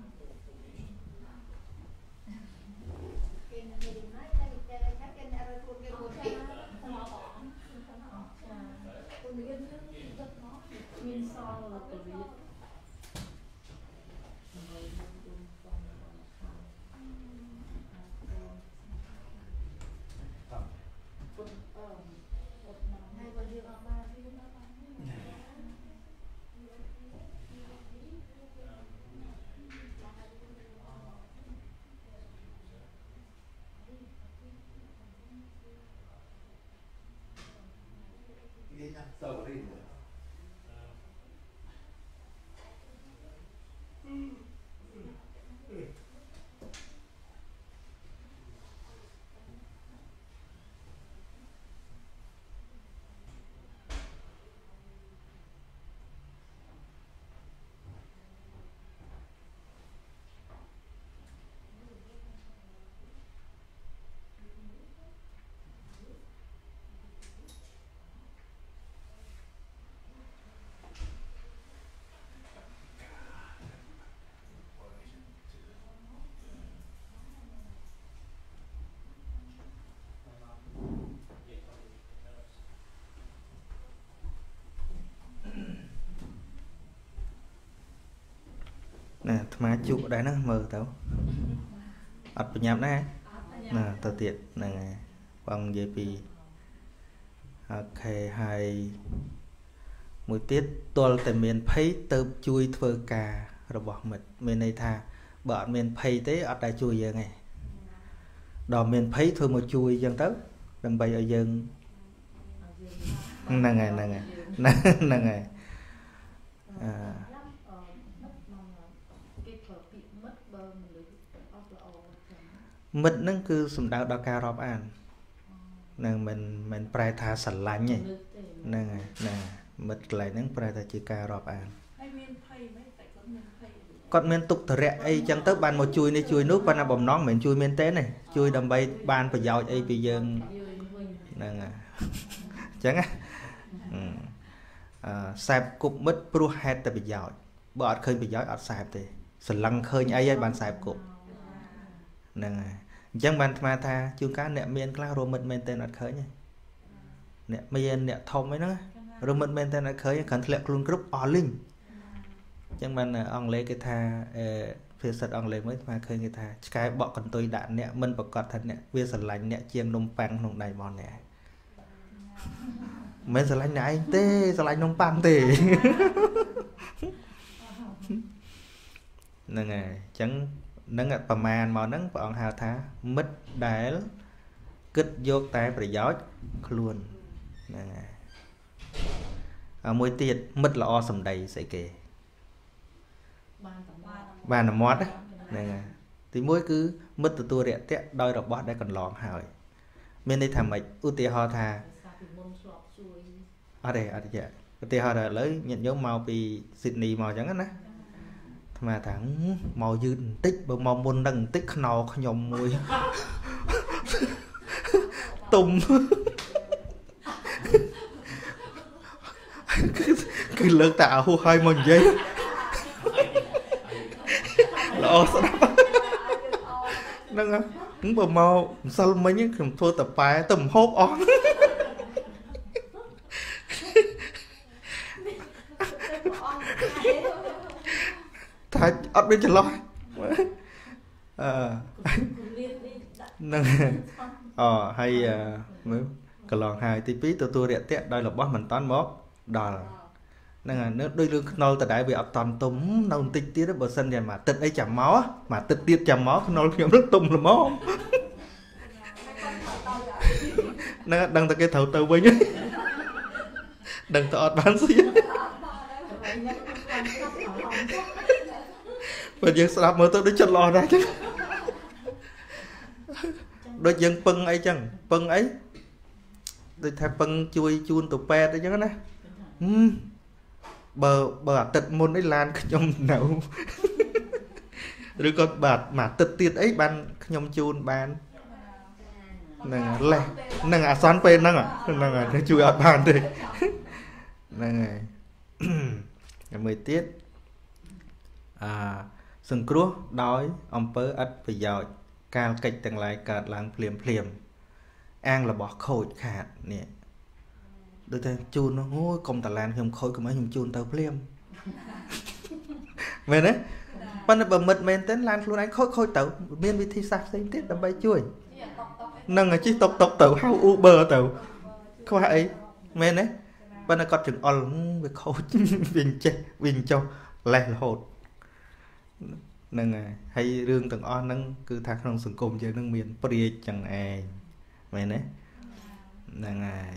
nè mà chụp đấy nó mờ tao ắt bị nhắm đấy nè tao tiệt nè bằng giê pê ok hai mũi tiết tuần tại miền thấy tơ chui thơ cà rồi bỏ mệt miền này tha bọn miền thấy thế ở đây chui giờ này đò miền thấy thôi một chui dân tới đầm bay ở dân nè ngày nè ngày nè ngày mít nó cứ sum đào đào cà rọp ăn nè mình mình prai tha sẵn lạnh nhỉ nè nè mít lại nó prai tha chỉ cà rọp ăn con miền tục thề ấy chẳng tới ban một chui này chui nước ban là bầm nón mình chui miền tế này chui đầm bay ban phải giàu ấy bây giờ nè chẳng á sạp cục mít pro hết tại bị giàu bọt khơi bị giàu ở sạp thì sẵn lăng khơi ấy ban sạp cục nè chẳng bàn mà tha chưa cá nẹt miên cá rồi mình men tên ở khởi nhỉ nẹt miên nẹt thông ấy nó rồi mình men tên ở khởi cần lẹ luôn group all link chẳng bàn ông lấy cái tha phía sật ông lấy mới mà khơi người ta cái bọ còn tôi đạn nẹt mình bọc cọt thật nẹt viên sần lạnh nẹt chiên nông pang nông đầy mòn nẹt mấy sần lạnh này tê sần lạnh nông pang tê nè ngày chẳng nâng ạประมาณ mà nâng bọn hào thá mít đáy kích vô tay phải gió luôn à, mùi tiết mít là o sầm đầy sẽ kể bà nằm mót á nè thì mỗi cứ mít từ tua rẹt tét đôi đọc bót đây còn lòn hỏi bên đây thầm mạch ưu tì ho thà ở đây ở đây dạ ưu tì ho là lấy nhận dấu màu vì Sydney màu trắng á mà thằng màu dư tích bằng màu môn đằng tích nọ nhom mùi tùng cái lớn tạo hô hai mòn giấy lo sao nâng á cũng bằng màu sao mấy những cầm thua tập bài tầm hốp on thay ắt biết cho lo nâng ờ hay mới cả lon hai tí pí tôi tôi đẹp tét đây là bó mình toán mốt đò nâng là nước đôi lương nô tại đại bị ập toàn túng nâu tích tía đó bờ sân vậy mà tịch ấy chạm máu mà tịch tiết chạm máu nô nhom rất tung là máu nó đăng tới cái thầu tàu với nhá đăng tới bán gì bây giờ sao mở tôi để chân lò ra chứ đôi dân pưng ấy chẳng pưng ấy ដូចថាពឹងជួយជូនទៅពេទ្យអញ្ចឹងណាបើបើអាទិត្យមុនអីឡានខ្ញុំនៅឬក៏បាទមួយអាទិត្យទៀតអីបានខ្ញុំជូនបានហ្នឹងលេះហ្នឹងអាសន្នពេលហ្នឹងហ្នឹងហើយជួយអត់បានទេហ្នឹងហើយហើយមួយទៀតអាសង្គ្រោះដោយអំពើឥតប្រយោជន៍កាលកិច្ចទាំងឡាយកើតឡើងភ្លាមភ្លាមអាងរបស់ខូចខាតនេះដូចតែជូនអូយកុំតឡានខ្ញុំខូចកុំឲ្យខ្ញុំជូនទៅភ្លាមមែនទេប៉ុន្តែបើមិត្តមែនទេឡានខ្លួនឯងខូចខូចទៅមានវិធីសាស្ត្រផ្សេងទៀតដើម្បីជួយនឹងជិះតុកតុកទៅហៅ Uber ទៅខ្វះអីមែនទេប៉ុន្តែគាត់ចង្អុលវាខូចវាចេះវាចុះលេះរហូតហ្នឹងហើយហើយរឿងទាំងអស់ហ្នឹងគឺថាក្នុងសង្គមយើងហ្នឹងមានព្រាចចឹងឯងមែនទេហ្នឹងហើយ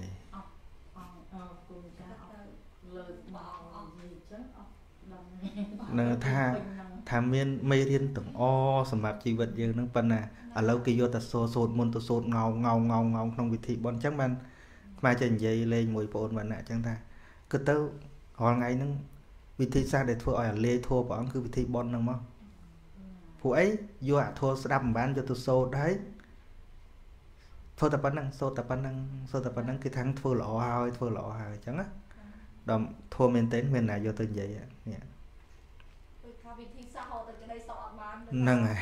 នឹងថាថាមានមេរៀនទាំងអសម្រាប់ជីវិតយើងហ្នឹងប៉ុន្តែឥឡូវគេយកតែសូត្រសូត្រមុនទៅសូត្រងោងងោងងោងងោងក្នុងវិធីបន់អញ្ចឹងបានខ្មែរចេះនិយាយលេងមួយបងអូនបានណាអញ្ចឹងថាគឺទៅរាល់ថ្ងៃហ្នឹងវិធីសាស្ត្រដែលធ្វើឲ្យអាលេធัวព្រះអង្គគឺវិធីបន់ហ្នឹងមកព្រោះអីយកអាធัวស្ដាប់មិនបានយកទៅសូត្រហើយធ្វើតែប៉ុណ្្នឹងសូត្រតែប៉ុណ្្នឹងសូត្រតែប៉ុណ្្នឹងគឺថាធ្វើល្អហើយធ្វើល្អហើយអញ្ចឹងណាដល់ធัวមែនតើមានណាយកទៅនិយាយនេះវិធីសាស្ត្រទៅក្តីសុខអត់បានហ្នឹងហើយ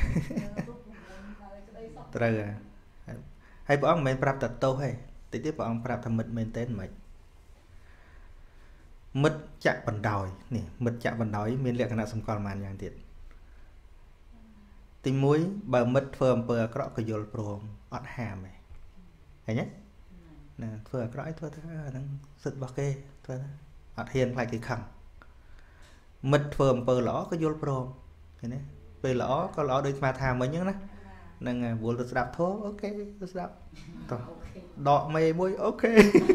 ត្រូវហើយព្រះអង្គមិនមែនប្រាប់តែទោសទេតិចទៀតព្រះអង្គប្រាប់ថាមិត្តមែនទេមិនមិត្តចាក់បណ្ដោយនេះមិត្តចាក់បណ្ដោយមានលក្ខណៈសម្គាល់ប៉ុន្មានយ៉ាងទៀតទីមួយបើមិត្តធ្វើអំពើអាក្រក់ក៏យល់ព្រមអត់ហាមទេឃើញទេណាធ្វើអាក្រក់ឲ្យធ្វើទៅហ្នឹងសិទ្ធិរបស់គេធ្វើអត់ហ៊ានខ្លាចគេខឹងមិត្តធ្វើអំពើល្អក៏យល់ព្រមឃើញទេពេលល្អក៏ល្អដូចស្មាថាមិញហ្នឹងណាហ្នឹងវល់ទៅស្ដាប់ធោះអូខេទៅស្ដាប់តោះដកមេមួយអូខេ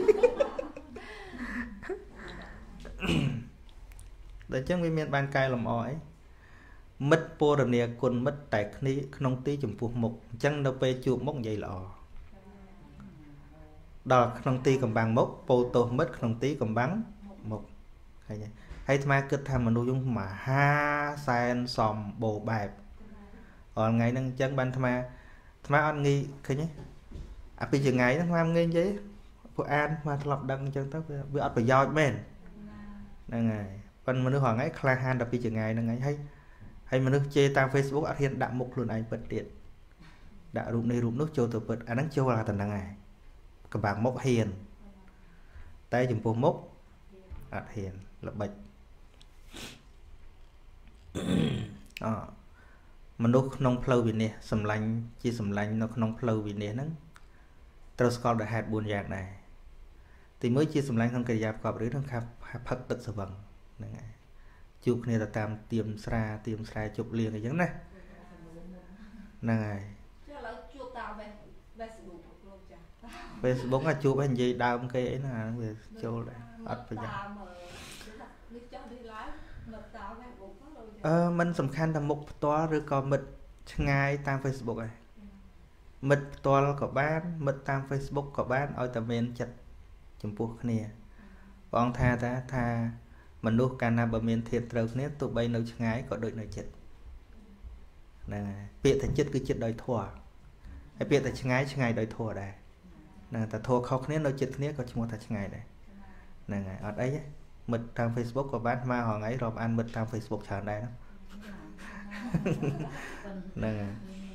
ដល់អញ្ចឹងវាមានបានកែលម្អអីមិត្តពរនាគុណមិត្តតែគ្នាក្នុងទីចំពោះមុខអញ្ចឹងនៅពេលជួបមុខនិយាយល្អដល់ក្នុងទីកំបាំងមុខពោទោសមិត្តក្នុងទីកំបាំងមុខឃើញទេហើយអាត្មាគិតថាមនុស្សយើងមហាសែនសំបូរបែបរាល់ថ្ងៃហ្នឹងអញ្ចឹងបានអាត្មាអាត្មាអត់ងាយឃើញទេអាពីថ្ងៃហ្នឹងអាត្មាងាយនិយាយពួកអានអាត្មាធ្លាប់ដឹងអញ្ចឹងទៅវាអត់ប្រយោជន៍មែនហ្នឹងហើយប៉ុន្តែមនុស្សរាល់ថ្ងៃក្លាហានដល់ពីថ្ងៃហ្នឹងហើយហើយហើយមនុស្សជេរតាម Facebook អត់ហ៊ានដាក់មុខខ្លួនឯងពិតទៀតដាក់រូបនេះរូបនោះចូលទៅពិតអាហ្នឹងចូលតែហ្នឹងហើយកំបាំងមុខហ៊ានតែចំពោះមុខអត់ហ៊ានល្បិចអមនុស្សក្នុងផ្លូវវិន័យសម្លាញ់ជាសម្លាញ់នៅក្នុងផ្លូវវិន័យហ្នឹងត្រូវស្គាល់ដោយហេតុបួនយ៉ាងដែរទីមួយជាសម្លាញ់ក្នុងកិរិយាប្រកបឬក្នុងការផឹកទឹកស្វឹងហ្នឹងហើយជួបគ្នាទៅតាមទៀមស្រាទៀមស្រែជប់លៀងអញ្ចឹងណាហ្នឹងហើយឥឡូវជួបតាម Facebook លោកចា Facebook អាជួបឲ្យនិយាយដើមគេអីណាវាចូលដែរអត់ប្រយោជន៍អឺมันសំខាន់តែមុខផ្ទាល់ឬក៏មិត្តឆ្ងាយតាម Facebook ឯងមិត្តផ្ទាល់ក៏បានមិត្តតាម Facebook ក៏បានឲ្យតែមានចិត្តចំពោះគ្នាព្រះអង្គថាថាថាមនុស្សកាលណាបើមានធាតុត្រូវគ្នាទោះបីនៅឆ្ងាយក៏ដូចនៅចិត្តហ្នឹងហើយពាក្យថាចិត្តគឺចិត្តដោយធម៌ហើយពាក្យថាឆ្ងាយឆ្ងាយដោយធម៌ដែរហ្នឹងតែធម៌ខុសគ្នានៅចិត្តគ្នាក៏ឈ្មោះថាឆ្ងាយដែរហ្នឹងហើយអត់អីទេមិត្តតាម Facebook ក៏បានមកហងៃរាប់អានមិត្តតាម Facebook ច្រើនដែរហ្នឹងហើយ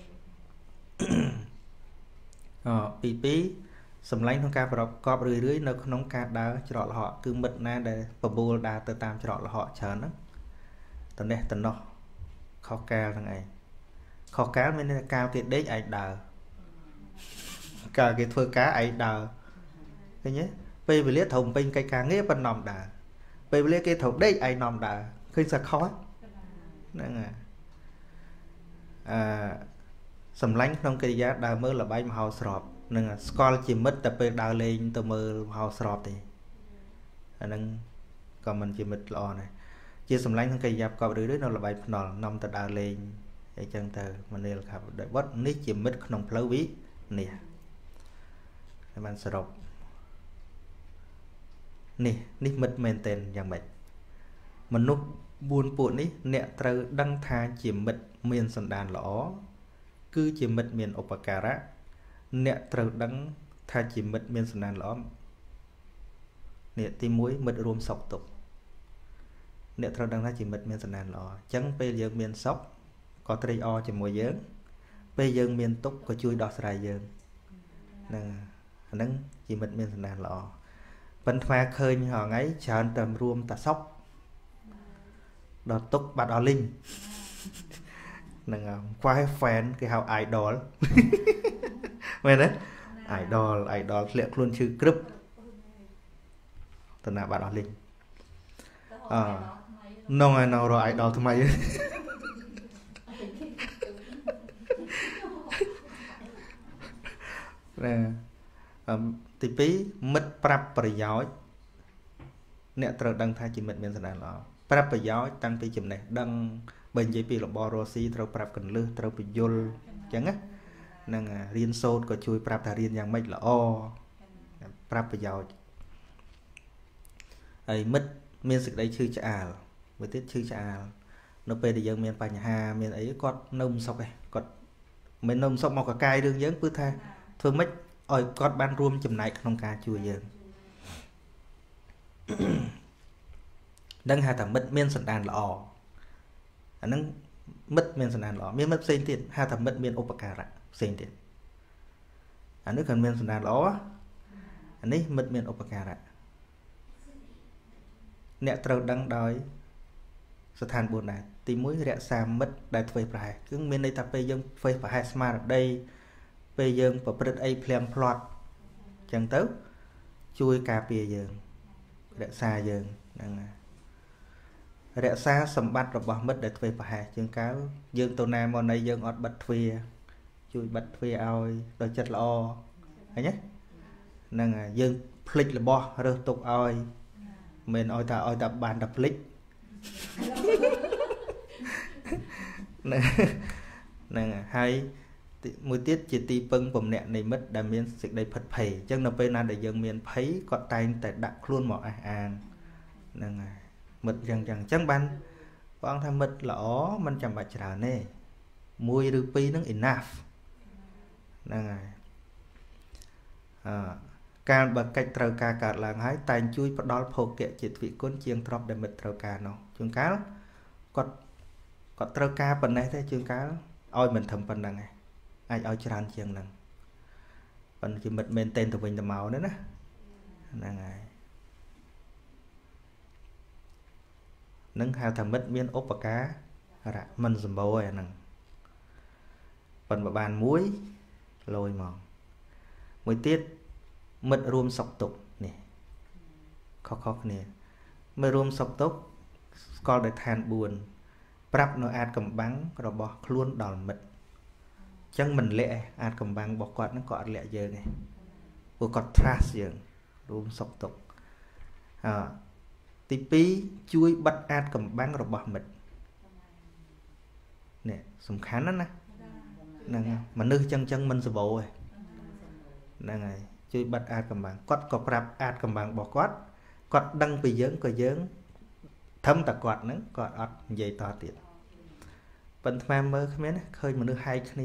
អូពីពីសម្លាញ់ក្នុងការប្រកបរឿយរឿយនៅក្នុងការដើរច្រកល្ហកគឺមិត្តណាដែលបបួលដើរទៅតាមច្រកល្ហកច្រើនហ្នឹងតនេះតនោះខុសកាលហ្នឹងឯងខុសកាលមានន័យថាកាលគេដេកឯងដើរកាលគេធ្វើការឯងដើរឃើញទេពេលវេលាត្រូវពេញកិច្ចការងារប៉ុណ្ណំដើរពេលវេលាគេត្រូវដេកឯងនាំដើរឃើញសាខុសហ្នឹងហើយអឺសម្លាញ់ក្នុងកិរិយាដើរមើលលបែងមហោស្រពនឹងស្គាល់ជាមិត្តតែពេលដើរលេងទៅមើលមហោស្រពទេអាហ្នឹងក៏មិនជាមិត្តល្អដែរជាសម្លាញ់ក្នុងកិរិយាប្រកបរឿយៗនៅលបែងភ្នល់នាំទៅដើរលេងអីចឹងទៅមនាលខាប់វត្តនេះជាមិត្តក្នុងផ្លូវវិន័យហើយបានសរុបនេះនេះមិត្តមែនតែនយ៉ាងម៉េចមនុស្សបួនពួកនេះអ្នកត្រូវដឹងថាជាមិត្តមានសន្តានល្អគឺជាមិត្តមានឧបការៈអ្នកត្រូវដឹងថាជាមិត្តមានសន្តានល្អនេះទីមួយមិត្តរួមសុខទុក្ខអ្នកត្រូវដឹងថាជាមិត្តមានសន្តានល្អអញ្ចឹងពេលយើងមានសុខក៏ត្រេកអរជាមួយយើងពេលយើងមានទុក្ខក៏ជួយដោះស្រាយយើងហ្នឹងអាហ្នឹងជាមិត្តមានសន្តានល្អប៉ុន្តែឃើញហងៃច្រើនតែរួមតែសុខដល់ទុក្ខបាត់អស់លីងហ្នឹងហើយខ្វះ fan គេហៅ idol មែនទេ idol idol ធ្លាក់ខ្លួនឈឺក្រឹបតើណាបាត់អស់លីងអឺនងឲ្យនៅរក idol ថ្មីណាអឺទីពីរមិត្តប្រាប់ប្រយោជន៍អ្នកត្រូវដឹងថាជាមិត្តមានសន្តានល្អប្រាប់ប្រយោជន៍តាំងពីចំណេះដឹងបើនិយាយពីរបររស់ស៊ីត្រូវប្រាប់កន្លឹះត្រូវពយល់អញ្ចឹងណាហ្នឹងរៀនសូត្រក៏ជួយប្រាប់ថារៀនយ៉ាងម៉េចល្អប្រាប់ប្រយោជន៍ហើយមិត្តមានសេចក្តីឈឺឆ្អាលមួយទៀតឈឺឆ្អាលនៅពេលដែលយើងមានបញ្ហាមានអីគាត់នៅមិនសុខទេគាត់មិននៅមិនសុខមកកកាយរឿងយើងគឺថាធ្វើម៉េចឲ្យគាត់បានរួមចំណែកក្នុងការជួយយើងដឹងហៅថាមិត្តមានសន្តានល្អអាហ្នឹងមិត្តមានសន្តានល្អមានមិត្តផ្សេងទៀតហៅថាមិត្តមានឧបការៈផ្សេងទៀតអានេះគាត់មានសន្តានល្អអានេះមិត្តមានឧបការៈអ្នកត្រូវដឹងដោយស្ថានបួនដែរទីមួយរក្សាមិត្តដែលធ្វើប្រហែសគឺមានន័យថាពេលយើងធ្វើប្រហែសស្មារតីពេលយើងប្រព្រឹត្តអីភ្លាមភ្លាត់អញ្ចឹងទៅជួយការពារយើងរក្សាយើងហ្នឹងហើយរក្សាសម្បត្តិរបស់មិត្តដែលធ្វើប្រហែសជាងកាលយើងទៅណាមកណីយើងអត់បិទទ្វារជួយបិទទ្វារឲ្យដោយចិត្តល្អឃើញទេហ្នឹងហើយយើងភ្លេចរបស់រើសទុកឲ្យមិនឲ្យថាឲ្យតែបានតែភ្លេចហ្នឹងហើយមួយទៀតជាទីពឹងពំនាក់នៃមិត្តដែលមានសេចក្តីភិតភ័យអញ្ចឹងនៅពេលណាដែលយើងមានភ័យគាត់តែងតែដាក់ខ្លួនមកអះអាងហ្នឹងហើយមិត្តយ៉ាងយ៉ាងអញ្ចឹងបានព្រះអង្គថាមិត្តល្អមិនចាំបាច់ច្រើនទេមួយឬពីរហ្នឹង enough ហ្នឹងហើយអឺការបើកិច្ចត្រូវការកើតឡើងហើយតែងជួយផ្ដល់ភោគៈជាទ្វិគុណជាងទ្រព្យដែលមិត្តត្រូវការនោះជួនកាលគាត់គាត់ត្រូវការប៉ុណ្ណេះទេជួនកាលឲ្យមិនធំប៉ុណ្ណឹងឯងអាចឲ្យច្រើនជាងហ្នឹងប៉ុន្តែជាមិត្តមែនតែនទៅវិញទៅមកនេះណាហ្នឹងហើយនឹងហៅថាមិត្តមានឧបការៈមិនសម្បូរឯហ្នឹងប៉ុន្តែបានមួយលយមកមួយទៀតមិត្តរួមសុខទុក្ខនេះខុសៗគ្នាមិត្តរួមសុខទុក្ខស្គាល់ដោយឋានបួនប្រាប់នៅអាចកំបាំងរបស់ខ្លួនដល់មិត្តអញ្ចឹងមិនលាក់ឯអាចកំបាំងរបស់គាត់ហ្នឹងក៏អត់លាក់យើងឯងព្រោះគាត់ trust យើងរួមសុខទុក្ខអឺទីពីរជួយបិទអាចកំបាំងរបស់មិត្តនេះសំខាន់ណាស់ណាហ្នឹងមនុស្សចឹងចឹងមិនសបោឯងហ្នឹងហើយជួយបិទអាចកំបាំងគាត់ក៏ប្រាប់អាចកំបាំងរបស់គាត់គាត់ដឹងពីយើងក៏យើងធំតែគាត់ហ្នឹងគាត់អត់និយាយតទៀតប៉ុន្តែមើលគ្មានឃើញមនុស្សហែកគ្នា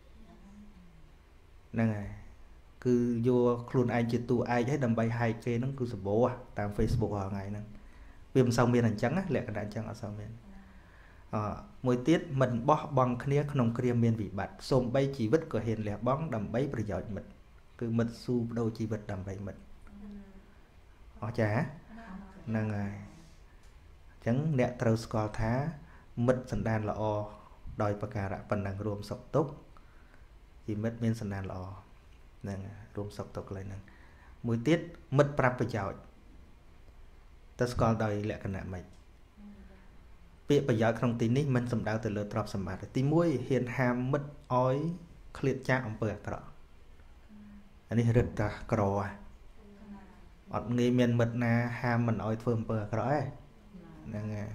ហ្នឹងហើយគឺយកខ្លួនឯងជាតួឯកឲ្យដើម្បីហែកគេហ្នឹងគឺសបោតាម Facebook រាល់ថ្ងៃហ្នឹងវាមិនសូវមានអញ្ចឹងលក្ខណៈអញ្ចឹងអត់សូវមានអឺមួយទៀតមិនបោះបង់គ្នាក្នុងគ្រាមានវិបត្តិសូម្បីជីវិតក៏ហ៊ានលះបង់ដើម្បីប្រយោជន៍មិត្តគឺមិត្តស៊ូបដូរជីវិតដើម្បីមិត្តអស់ចាហ្នឹងហើយអញ្ចឹងអ្នកត្រូវស្គាល់ថាមិត្តសន្តានល្អដោយប្រការៈប៉ុណ្ណឹងរួមសុខទុក្ខជីវិតមានសន្តានល្អហ្នឹងរួមសុខទុក្ខឡើយហ្នឹងមួយទៀតមិត្តប្រាប់ប្រយោជន៍តើស្គាល់ដោយលក្ខណៈម៉េចពាក្យប្រយោជន៍ក្នុងទីនេះមិនសំដៅទៅលើទ្រព្យសម្បត្តិទីមួយហ៊ានហាមមិត្តឲ្យឃ្លាតចាកអំពើអាក្រក់អានេះរឹតតែក្រអត់ងាយមានមិត្តណាហាមមិនឲ្យធ្វើអំពើអាក្រក់ទេហ្នឹងហើយ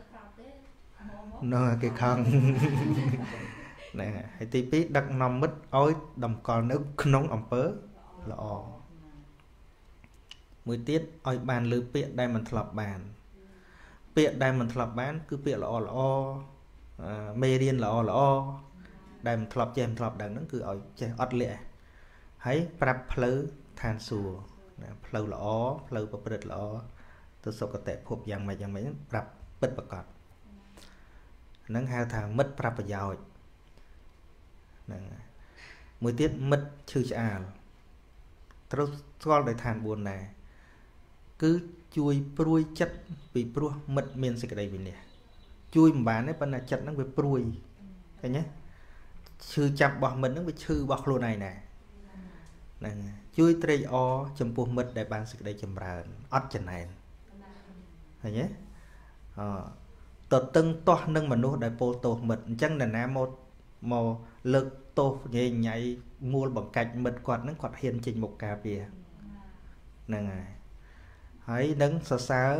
នោះគេខំហ្នឹងហើយទីពីរដឹកនាំមិត្តឲ្យតម្កល់នៅក្នុងអំពើល្អមួយទៀតឲ្យបានលើពាក្យដែលមិនធ្លាប់បានពាក្យដែលមិនធ្លាប់បានគឺពាក្យល្អល្អមេរៀនល្អល្អដែលមិនធ្លាប់ចេះមិនធ្លាប់ដឹងហ្នឹងគឺឲ្យចេះអត់លាក់ហើយប្រាប់ផ្លូវឋានសួគ៌ផ្លូវល្អផ្លូវប្រព្រឹត្តល្អទៅសុគតិភពយ៉ាងម៉េចយ៉ាងម៉េចប្រាប់ពិតប្រាកដហ្នឹងហៅថាមិត្តប្រាប់ប្រយោជន៍ហ្នឹងមួយទៀតមិត្តឈឺឆ្អាលត្រូវស្គាល់ដោយឋានបួនដែរគឺជួយព្រួយចិត្តពីព្រោះមិត្តមានសេចក្តីវិន័យជួយមិនបានទេប៉ុន្តែចិត្តហ្នឹងវាព្រួយឃើញទេឈឺចាប់របស់មិត្តហ្នឹងវាឈឺរបស់ខ្លួនឯងដែរហ្នឹងជួយត្រេកអរចំពោះមិត្តដែលបានសេចក្តីចម្រើនអត់ចំណែនឃើញទេអតតឹងទាស់នឹងមនុស្សដែលពោលទោសមិត្តអញ្ចឹងនរណាមកមកលើកទោសញ៉ៃញ៉ៃមូលបង្កាច់មិត្តគាត់ហ្នឹងគាត់ហ៊ានចេញមុខការពារហ្នឹងហើយហើយនឹងសរសើរ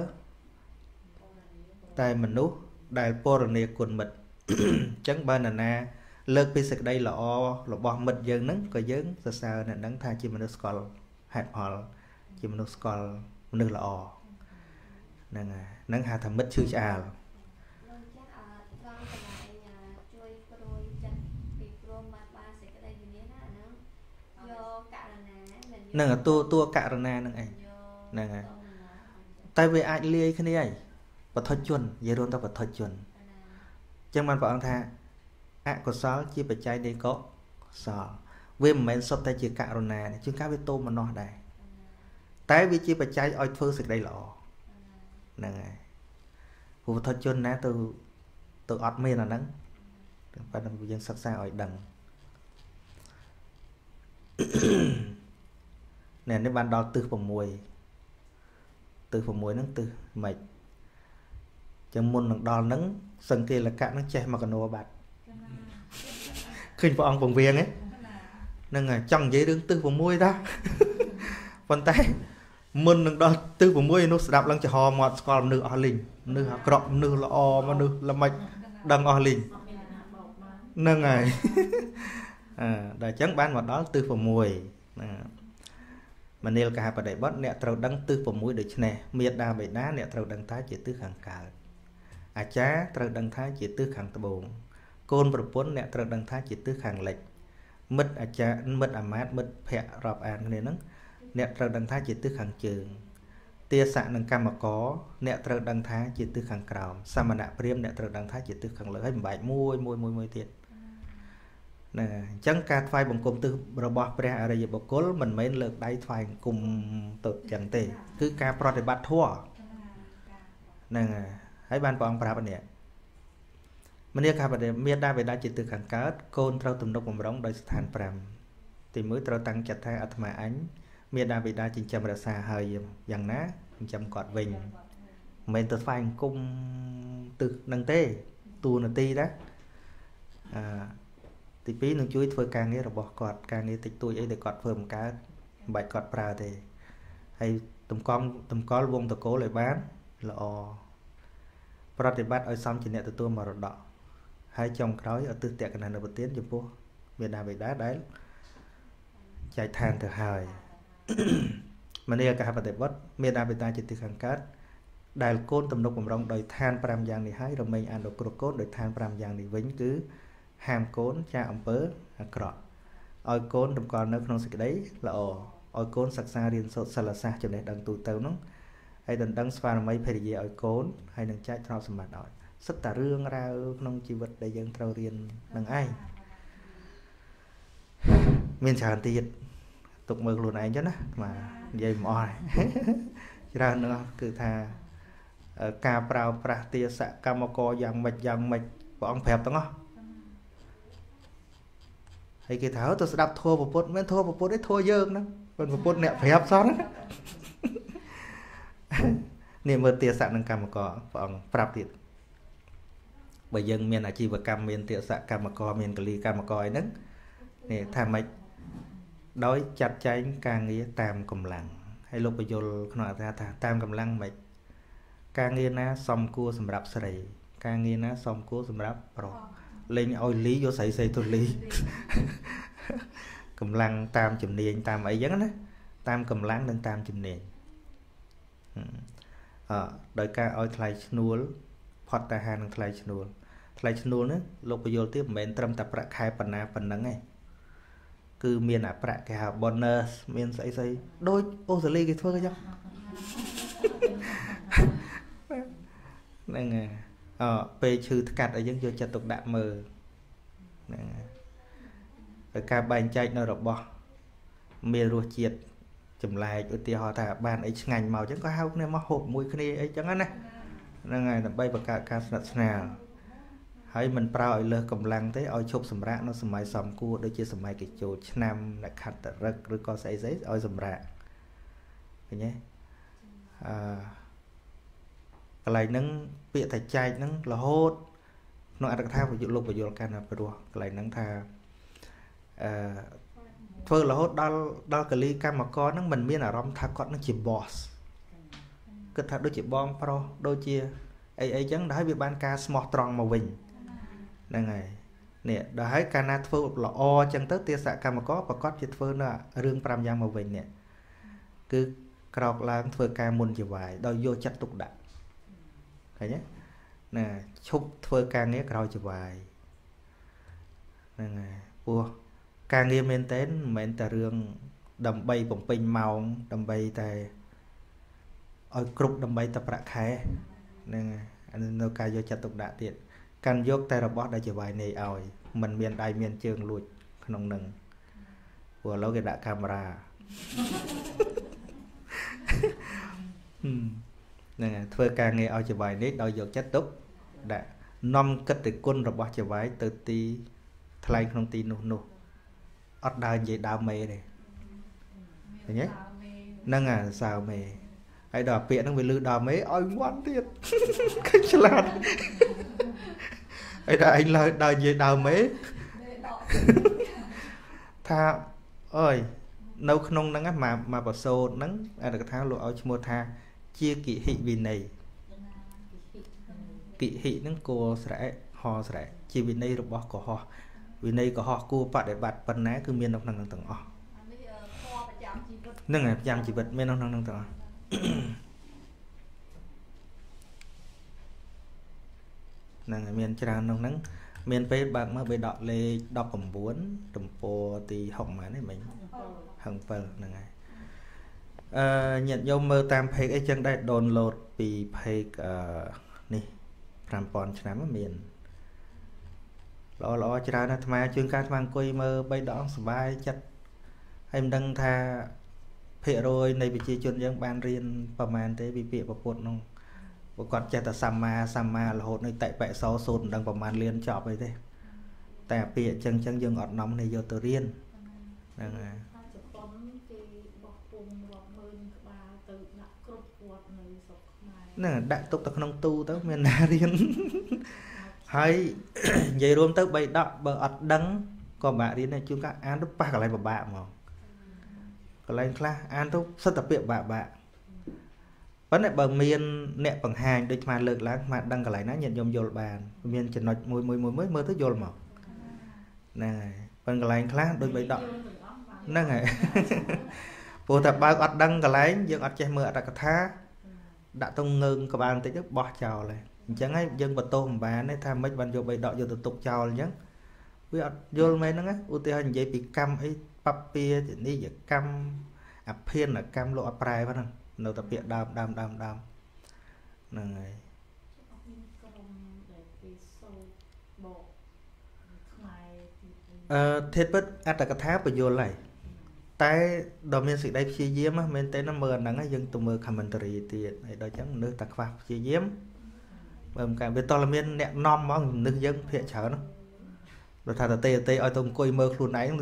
តែមនុស្សដែលពរនីគុណមិត្តអញ្ចឹងបើនរណាលើកពីសេចក្តីល្អរបស់មិត្តយើងហ្នឹងក៏យើងសរសើរអ្នកហ្នឹងថាជាមនុស្សស្គាល់ហេតុផលជាមនុស្សស្គាល់មនុស្សល្អហ្នឹងហើយហ្នឹងហៅថាមិត្តឈឺឆ្អាលហ្នឹងតួតួករណាហ្នឹងឯងហ្នឹងហើយតែវាអាចលាយគ្នាឯងបឋិជននិយាយរួមទៅបឋិជនអញ្ចឹងបានព្រះអង្គថាអកុសលជាបច្ច័យនៃកុសលវាមិនមែនសុទ្ធតែជាករុណាទេជាងការវាតោមនោះដែរតែវាជាបច្ច័យឲ្យធ្វើសេចក្តីល្អហ្នឹងហើយពុទ្ធជនណាទៅទៅអត់មានអាហ្នឹងប៉ុន្តែយើងសិក្សាឲ្យដឹងនេះនេះបានដល់ទិស6ទិស6ហ្នឹងទិសម៉េចចឹងមុននឹងដល់ហ្នឹងសង្កេលកៈហ្នឹងចេះមកកណោបាត់ឃើញព្រះអង្គពងវៀងហ្នឹងហើយចង់និយាយរឿងទិស6តាប៉ុន្តែមុននឹងដល់ទិស6នោះស្ដាប់ឡើងចំហមាត់ស្គាល់មនុស្សអស់លីងមនុស្សអាក្រក់មនុស្សល្អមនុស្សល្មិចដឹងអស់លីងហ្នឹងហើយអឺដល់អញ្ចឹងបានមកដល់ទិស6ណាមនាលកហបដិបុត្រអ្នកត្រូវដឹងទិស6ដូចនេះមេដាបេដាអ្នកត្រូវដឹងថាជាទិសខាងកើតអាចារ្យត្រូវដឹងថាជាទិសខាងត្បូងកូនប្រពន្ធអ្នកត្រូវដឹងថាជាទិសខាងលិចមិត្តអាចារ្យមិត្តអាមាត្យមិត្តភ័ក្តិរាប់អានគ្នាហ្នឹងអ្នកត្រូវដឹងថាជាទិសខាងជើងទាស័កនិងកម្មករអ្នកត្រូវដឹងថាជាទិសខាងក្រោមសមណៈព្រាហ្មណ៍អ្នកត្រូវដឹងថាជាទិសខាងលើហើយបំបែកមួយមួយមួយមួយទៀតណាអញ្ចឹងការថ្វាយបង្គំទិសរបស់ព្រះអរិយបុគ្គលមិនមែនលើកដៃថ្វាយបង្គំទៅចឹងទេគឺការប្រតិបត្តិធម៌ហ្នឹងហើយបានព្រះអង្គប្រាប់នេះមនាកាបដិមេដាបេដាជាទិសខាងកើតកូនត្រូវទំនុកបំរុងដោយស្ថាន5ទី1ត្រូវតាំងចិត្តថាអាត្មាអញមេដាបេដាចិញ្ចឹមរក្សាហើយយ៉ាងណាចិញ្ចឹមគាត់វិញមិនមែនទៅថ្វាយបង្គំទិសហ្នឹងទេតួនាទីណាអឺទី2នឹងជួយធ្វើការងាររបស់គាត់ការងារតិចតួចអីដែលគាត់ធ្វើមិនកើតមិនបាច់គាត់ប្រើទេហើយតម្កល់តម្កល់វងតកូលឲ្យបានល្អប្រតិបត្តិឲ្យសមជាអ្នកទទួលមរតកហើយចុងក្រោយឧទ្ទិសតកណានុប្រទានចំពោះមេដាបេដាដែលចែកឋានទៅហើយមនីកហបតិបុត្រមេដាបេដាជាទីខាងកើតដែលកូនទំនុកបំរុងដោយឋាន5យ៉ាងនេះហើយរមែងអនុគ្រោះកូនដោយឋាន5យ៉ាងនេះវិញគឺហាមកូនចាកអំពើអាក្រក់ឲ្យកូនតម្កល់នៅក្នុងសេចក្តីល្អឲ្យកូនសិក្សារៀនសូត្រសិលសាស្ត្រចំណេះដឹងទូទៅនោះហើយដណ្ដឹងស្វាមីភរិយាឲ្យកូនហើយនឹងចែកទ្រព្យសម្បត្តិឲ្យសិតតែរឿងរ៉ាវក្នុងជីវិតដែលយើងត្រូវរៀននឹងឯងមានច្រើនទៀតទុកមើលខ្លួនឯងចឹងណាបាទនិយាយមិនអស់ច្រើននោះគឺថាការប្រើប្រាស់ទាសកម្មករយ៉ាងម៉េចយ៉ាងម៉េចព្រះអង្គប្រាប់ទាំងអស់ហើយគេថាទៅស្ដាប់ធម៌ពុទ្ធមិនធម៌ពុទ្ធទេធម៌យើងហ្នឹងប៉ុន្តែពុទ្ធអ្នកប្រាប់សោះណានេះមើលទាសនឹងកម្មករព្រះអង្គប្រាប់ទៀតបើយើងមានអាជីវកម្មមានទាសកម្មករមានកលីកម្មករអីហ្នឹងនេះថាម៉េចដោយចាត់ចែងការងារតាមកម្លាំងហើយលោកបញ្យលក្នុងអត្ថថាតាមកម្លាំងម៉េចការងារណាសមគួរសម្រាប់ស្រីការងារណាសមគួរសម្រាប់ប្រុសលេងឲ្យលីយកស្រីស្រីទៅលីកម្លាំងតាមជំនាញតាមអីចឹងណាតាមកម្លាំងនិងតាមជំនាញដោយការឲ្យថ្លៃឈ្នួលផតតាហាននឹងថ្លៃឈ្នួលថ្លៃឈ្នួលនេះលោកបញ្យល់ទៀតមិនមែនត្រឹមតែប្រាក់ខែប៉ុណ្ណាប៉ុណ្ណឹងទេគឺមានអាប្រាក់គេហៅ bonus មានស្អីស្អីដូចអូស្ត្រាលីគេធ្វើអញ្ចឹងហ្នឹងហើយអឺពេលឈឺថ្កាត់អីចឹងយកចិត្តទុកដាក់មើលហ្នឹងហើយការបែងចែកនៅរបស់មានរសជាតិចម្លែកឧទាហរណ៍ថាបានអីឆ្ងាញ់មកអញ្ចឹងក៏ហៅគ្នាមកហូបមួយគ្នាអីចឹងណាហ្នឹងហើយដើម្បីបង្កើតការស្និទ្ធស្នាលហើយមិនប្រើឲ្យលើសកម្លាំងទេឲ្យឈប់សម្រាកនៅសម័យសមគួរដូចជាសម័យគេចូលឆ្នាំអ្នកខត្តរឹកឬក៏ស្អីស្អីឲ្យសម្រាកឃើញទេអឺកន្លែងហ្នឹងពាក្យថាចែកហ្នឹងរហូតក្នុងអត្ថកថាលោកបញ្យល់កាន់តែព្រោះកន្លែងហ្នឹងថាអឺធ្វើរហូតដល់ដល់កលីកម្មករហ្នឹងមិនមានអារម្មណ៍ថាគាត់នឹងជា boss គិតថាដូចជាបងប្រុសដូចជាអីអីចឹងដល់ហើយវាបានការស្មោះត្រង់មកវិញហ្នឹងហើយនេះដល់ហើយកាលណាធ្វើល្អចឹងទៅទាសកម្មករប្រកាសជាធ្វើនៅរឿងប្រាំយ៉ាងមកវិញនេះគឺក្រោកឡើងធ្វើការមុនជាវាយដោយយកចិត្តទុកដាក់ឃើញទេណាឈប់ធ្វើការងារក្រោយជាវាយហ្នឹងហើយពោះការងារមែនតើមិនមែនតែរឿងដើម្បីបំពេញម៉ោងដើម្បីតែឲ្យគ្រប់ដើម្បីតែប្រាក់ខែហ្នឹងអានេះនៅការយកចិត្តទុកដាក់ទៀតកាន់យកតែរបស់ដែលជាវាយនៃឲ្យមិនមានដៃមានជើងលួចក្នុងនឹងព្រោះឥឡូវគេដាក់កាមេរ៉ាហ្នឹងហើយធ្វើការងារឲ្យជាវាយនេះដោយយកចិត្តទុកដាក់នាំកិត្តិគុណរបស់ជាវាយទៅទីថ្លែងក្នុងទីនោះនោះអត់ដើរនិយាយដើមមេទេឃើញទេហ្នឹងអាសើមេហើយដល់ពាក្យហ្នឹងវាលឺដើមមេឲ្យងាន់ទៀតឃើញឆ្លាតហើយដល់ឯងលើដើរនិយាយដើមមេថាអើយនៅក្នុងហ្នឹងមកមកប្រសូតហ្នឹងអត្ថកថាលោកឲ្យឈ្មោះថាជាគិហិវិន័យគិហិហ្នឹងគោស្រែហស្រែជាវិន័យរបស់កុហកវិន័យកុហកគួរបដិបត្តិប៉ុណ្ណាគឺមាននៅក្នុងហ្នឹងទាំងអស់ហ្នឹងហើយប្រចាំជីវិតមាននៅក្នុងហ្នឹងទាំងអស់ហ្នឹងហើយមានច្រើនក្នុងហ្នឹងមានពេលបើកមើលបេដកលេខដប់៩ទំព័រទីហុកម៉ាននេះមិញហឹង7ហ្នឹងហើយអឺញាតិញោមមើលតាម page អីចឹងដែរ download ពី page អឺនេះប្រាំពាន់ឆ្នាំមានល្អល្អច្រើនណាស់អាត្មាជួនកាលអាត្មាអង្គុយមើលបីដងសុបាយចិត្តហើយមិនដឹងថាភាគរយនៃប្រជាជនយើងបានរៀនប្រមាណទេពីពាក្យប្រពុតនោះបើគាត់ចេះតែសម្មាសម្មារហូតនៅតិបិសោសូត្រមិនដឹងប្រមាណរៀនចប់អីទេតែពាក្យអញ្ចឹងអញ្ចឹងយើងអត់នាំនេះយកទៅរៀនហ្នឹងហើយហ្នឹងដាក់ទុកទៅក្នុងទូទៅមានណារៀនហើយនិយាយរួមទៅបីដកបើអត់ដឹងក៏បាក់រៀនដែរជួនកាលអានទៅប៉ះកន្លែងពិបាកហ្មងកន្លែងខ្លះអានទៅសិតតែពាក្យបាក់បាក់ប៉ុន្តែបើមានអ្នកបង្ហាញដូចស្មានលើកឡើងស្មានដឹងកន្លែងណាញាតិញោមយល់បានមានចំណុចមួយមួយមួយមើលទៅយល់មកហ្នឹងហើយប៉ុន្តែកន្លែងខ្លះដូចបីដកហ្នឹងហើយព្រោះតែបើអត់ដឹងកន្លែងយើងអត់ចេះមើលអត្ថកថាដាក់ទៅងើងក្បាលបន្តិចទៅបោះចោលហើយអញ្ចឹងហើយយើងបន្ទោសមិនបានទេថាមិនបានយកបីដកយកទៅទុកចោលអញ្ចឹងវាអត់យល់មែនហ្នឹងឧទាហរណ៍និយាយពីកម្មអីបពានិយកម្មអភិនកម្មលោកអត់ប្រែហ្នឹងនៅតែពាក្យដើមដើមដើមដើមហ្នឹងហើយអឺធេតុពិតអត្ថកថាបញ្យល់ហើយតែដល់មានសេចក្តីព្យាយាមមែនទេណាមើលអាហ្នឹងយើងទៅមើល commentary ទៀតហើយដល់អញ្ចឹងមនុស្សតែខ្វះព្យាយាមបើមិនកើតវាតោះមានអ្នកនាំហ្មងមនុស្សយើងភាកច្រើនដល់ថាតេតេឲ្យទៅអង្គុយមើលខ្លួនឯង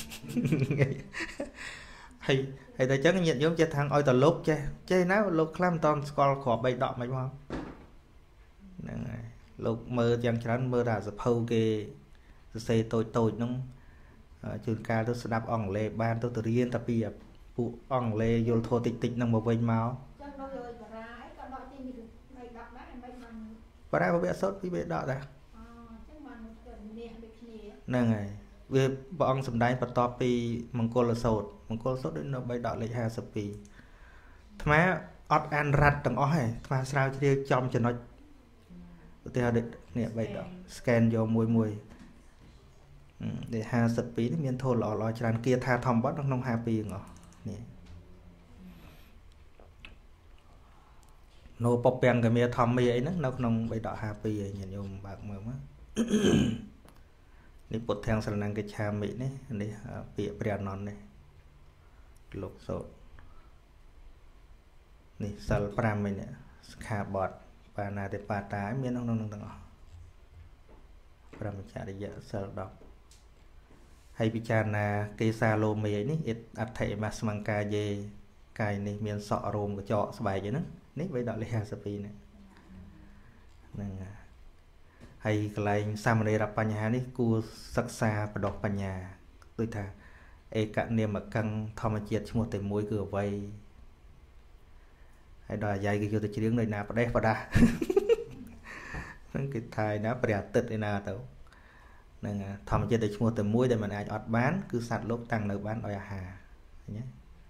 ហើយហើយតែអញ្ចឹងញាតិញោមចេះថាឲ្យតែលោកចេះចេះណាលោកខ្លះមិនតន់ស្គាល់គ្រាប់បីដកមិនហ្មងហ្នឹងហើយលោកមើលយ៉ាងច្រើនមើលតែសភៅគេសរសេរតូចតូចហ្នឹងជួនកាលទៅស្ដាប់អង់គ្លេសបានទៅទៅរៀនតែពីពួកអង់គ្លេសយល់ធោះតិចតិចហ្នឹងមកវិញមកចឹងដល់យកបារាអីក៏ដកទីនេះបីដកដែរមិនបានបារាវាអត់សូត្រពីបីដកដែរអូចឹងបាននេះដូចគ្នាហ្នឹងហើយវាព្រះអង្គសម្ដែងបន្ទាប់ពីមង្គលសូត្រមង្គលសូត្រដូចនៅបីដកលេខ52អាត្មា ọt an rát tầng ó hay mà sao chứ trong cho nó theo định nè vậy đó scan vô mùi mùi để hai sập pí nó miên thô lọ lọ tràn kia tha thòng bắt nó không happy ngỏ nè nô bọc bèn cái mía thòng mía ấy nó nó không vậy đó happy rồi nhìn vô bạc mờ máนี่ปวดแทงสารนังกระชามินี่นี่เปียเปรียนนอนนี่หลกโสดนี่สารปรามเนี่ยขาบอดปานาเตปาตาเมียน้องน้องต่างๆปรามจาริยะสารดอกให้พิจารณาเกซาโลเมนี่เอ็ดอัตเถมาสมังกาเยกายนี่เมียนสอโรมกับเจาะสบายอยู่นะนี่ไว้ดอกเลยฮะสปีเนี่ยนั่งhay cái sao mà đây làปัญญา នេះ គួរ សិក្សា បដិបញ្ញា ដូច ថា ឯកនិមកੰធម្មជាតិ ឈ្មោះ តែ មួយ គឺ អ្វី ហើយ ដល់ អាយ៉ៃ គេ យក ទៅ ច្រៀង នៅ ណា ប្រទេស ប្រដា ហ្នឹង គេ ថា ណា ព្រះ អាទិត្យ ឯ ណា ទៅ ហ្នឹង ធម្មជាតិ ដែល ឈ្មោះ តែ មួយ ដែល មិន អាច អត់ បាន គឺ សត្វ លោក តាំង នៅ បាន ដោយ អាហារ ឃើញ ទេ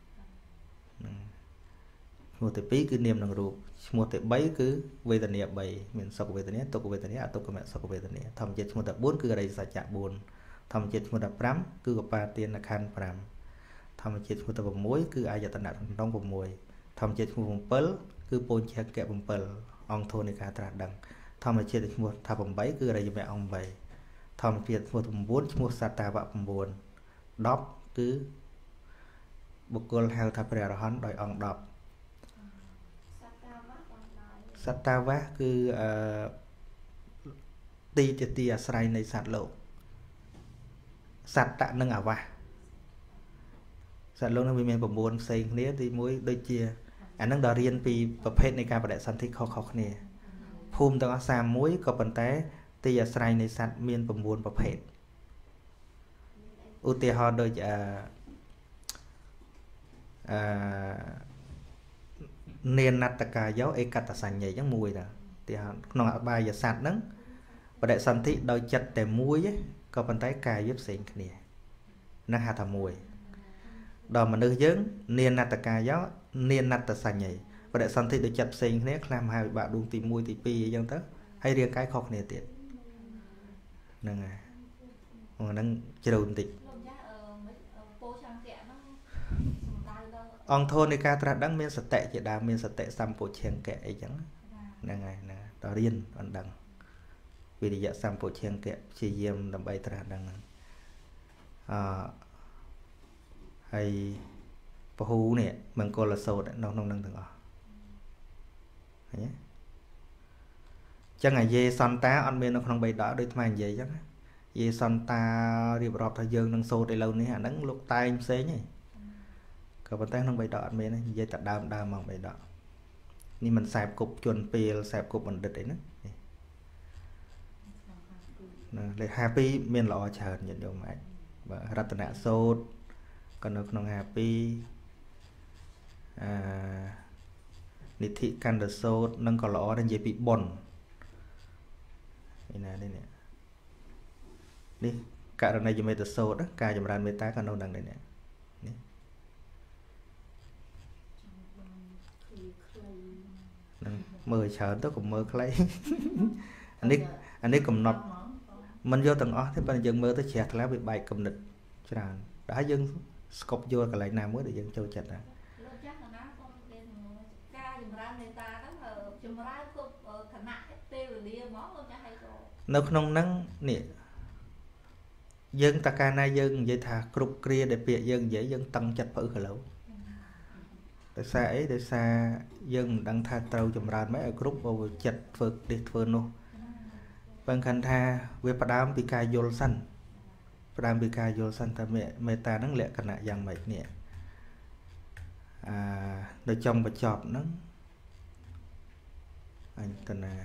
ឈ្មោះ ទី ពីរ គឺ នាម និង រូប ឈ្មោះ ទី បី គឺ វេទនា បី មាន សុខ វេទនា ទុក្ខ វេទនា អទុក្ខមសុខ វេទនា ធម្មជាតិ ឈ្មោះ ទី បួន គឺ អរិយសច្ចៈ បួន ធម្មជាតិ ឈ្មោះ ទី ប្រាំ គឺ កបាទានខណ្ឌ ប្រាំ ធម្មជាតិ ឈ្មោះ ទី ៦ គឺ អាយតនៈ ក្នុង ៦ ធម្មជាតិ ឈ្មោះ bảy គឺ ពោញ្ញកៈ bảy អង្គធននៃការត្រាស់ដឹង ធម្មជាតិ ឈ្មោះ ថា tám គឺ អរិយមគ្គ អង្គ tám ធម្មជាតិ ឈ្មោះ chín ឈ្មោះ សត្តាវៈ chín ដប់ គឺ បុគ្គល ហៅ ថា ព្រះអរហន្ត ដោយ អង្គ ដប់ សត្តាវៈ គឺ អឺ ទីជាទីអាស្រ័យនៃសត្វលោកសត្តៈនិងអវៈសត្វលោកនឹងមាន9ផ្សេងគ្នាទីមួយដូចជាអានឹងដល់រៀនពីប្រភេទនៃការបដិសន្ធិខុសៗគ្នាភូមិទាំងអស់សាមមួយក៏ប៉ុន្តែទីអាស្រ័យនៃសត្វមាន9ប្រភេទឧទាហរណ៍ដូចអឺអឺនេនតកាយោឯកតសញ្ញេអញ្ចឹងមួយតាទីក្នុងអបាយសត្វហ្នឹងបដិសន្ធិដោយចិត្តតែមួយក៏ប៉ុន្តែកាយផ្សេងគ្នានឹងហៅថាមួយដល់មនុស្សយើងនេនតកាយោនេនតសញ្ញេបដិសន្ធិដោយចិត្តផ្សេងគ្នាខ្លះមហាវិបាកដួងទីមួយទីពីរអញ្ចឹងទៅហើយរាងកាយខុសគ្នាទៀតហ្នឹងហើយហ្នឹងជ្រៅបន្តិចអង្គធននៃការត្រាស់ដឹងមានសតិជាដើមមានសតិសម្ពុជ្ជង្គៈអីចឹងហ្នឹងហើយណាដល់រៀនអត់ដឹងវិរិយៈសម្ពុជ្ជង្គៈព្យាយាមដើម្បីត្រាស់ដឹងហ្នឹងអឺហើយពហុនេះមង្គលសោតនៅក្នុងនឹងទាំងអស់ឃើញទេចឹងអាយេសន្តាអត់មាននៅក្នុងបៃដកដូចថ្មនិយាយចឹងយេសន្តារៀបរាប់ថាយើងនឹងសោតឥឡូវនេះអាហ្នឹងលោកតែងផ្សេងទេក៏ប៉ុន្តែក្នុងបៃដកអត់មានទេនិយាយតែដើមដើមមកបៃដកនេះមិនសែបគប់ជន់ពេលសែបគប់បណ្ឌិតអីហ្នឹងណាលេខហាពីរមានល្អច្រើនញាតិញោមអាចបាទរតនសោតក៏នៅក្នុងហាពីរអឺនិធិកណ្ឌសោតនឹងក៏ល្អដែរនិយាយពីបុណ្យឯណានេះនេះនេះករណីយមេត្តសោតការចម្រើនមេត្តាក៏នៅនឹងដែរនេះនេះនឹងមើលច្រើនទៅកុំមើលខ្លីអានេះអានេះកំណត់មិនយកទាំងអស់ទេប៉ុន្តែយើងមើលទៅជ្រះថ្លាវាបែកគំនិតច្រើនដល់យើងស្កប់យល់កន្លែងណាមួយដែលយើងចូលចិត្តដែរលោកចាស់កណាសូមរៀនការចម្រើនមេត្តាហ្នឹងចម្រើនគ្រប់ឋានៈទេវតាហ្មងលោកចាស់ហើយក៏នៅក្នុងហ្នឹងនេះយើងតកាលណាយើងនិយាយថាគ្រប់គ្រាដែលពាក្យយើងនិយាយយើងតឹងចិត្តព្រឹកគីឡូដោយសារអីដោយសារយើងមិនដឹងថាត្រូវចម្រើនមិនឲ្យគ្រប់បើចិត្តធ្វើនេះធ្វើនោះបើគិតថាវាផ្ដើមពីការយល់សិនផ្ដើមពីការយល់សិនថាមេត្តាហ្នឹងលក្ខណៈយ៉ាងម៉េចនេះអឺនៅចំបញ្ចប់ហ្នឹងអញ្ចនា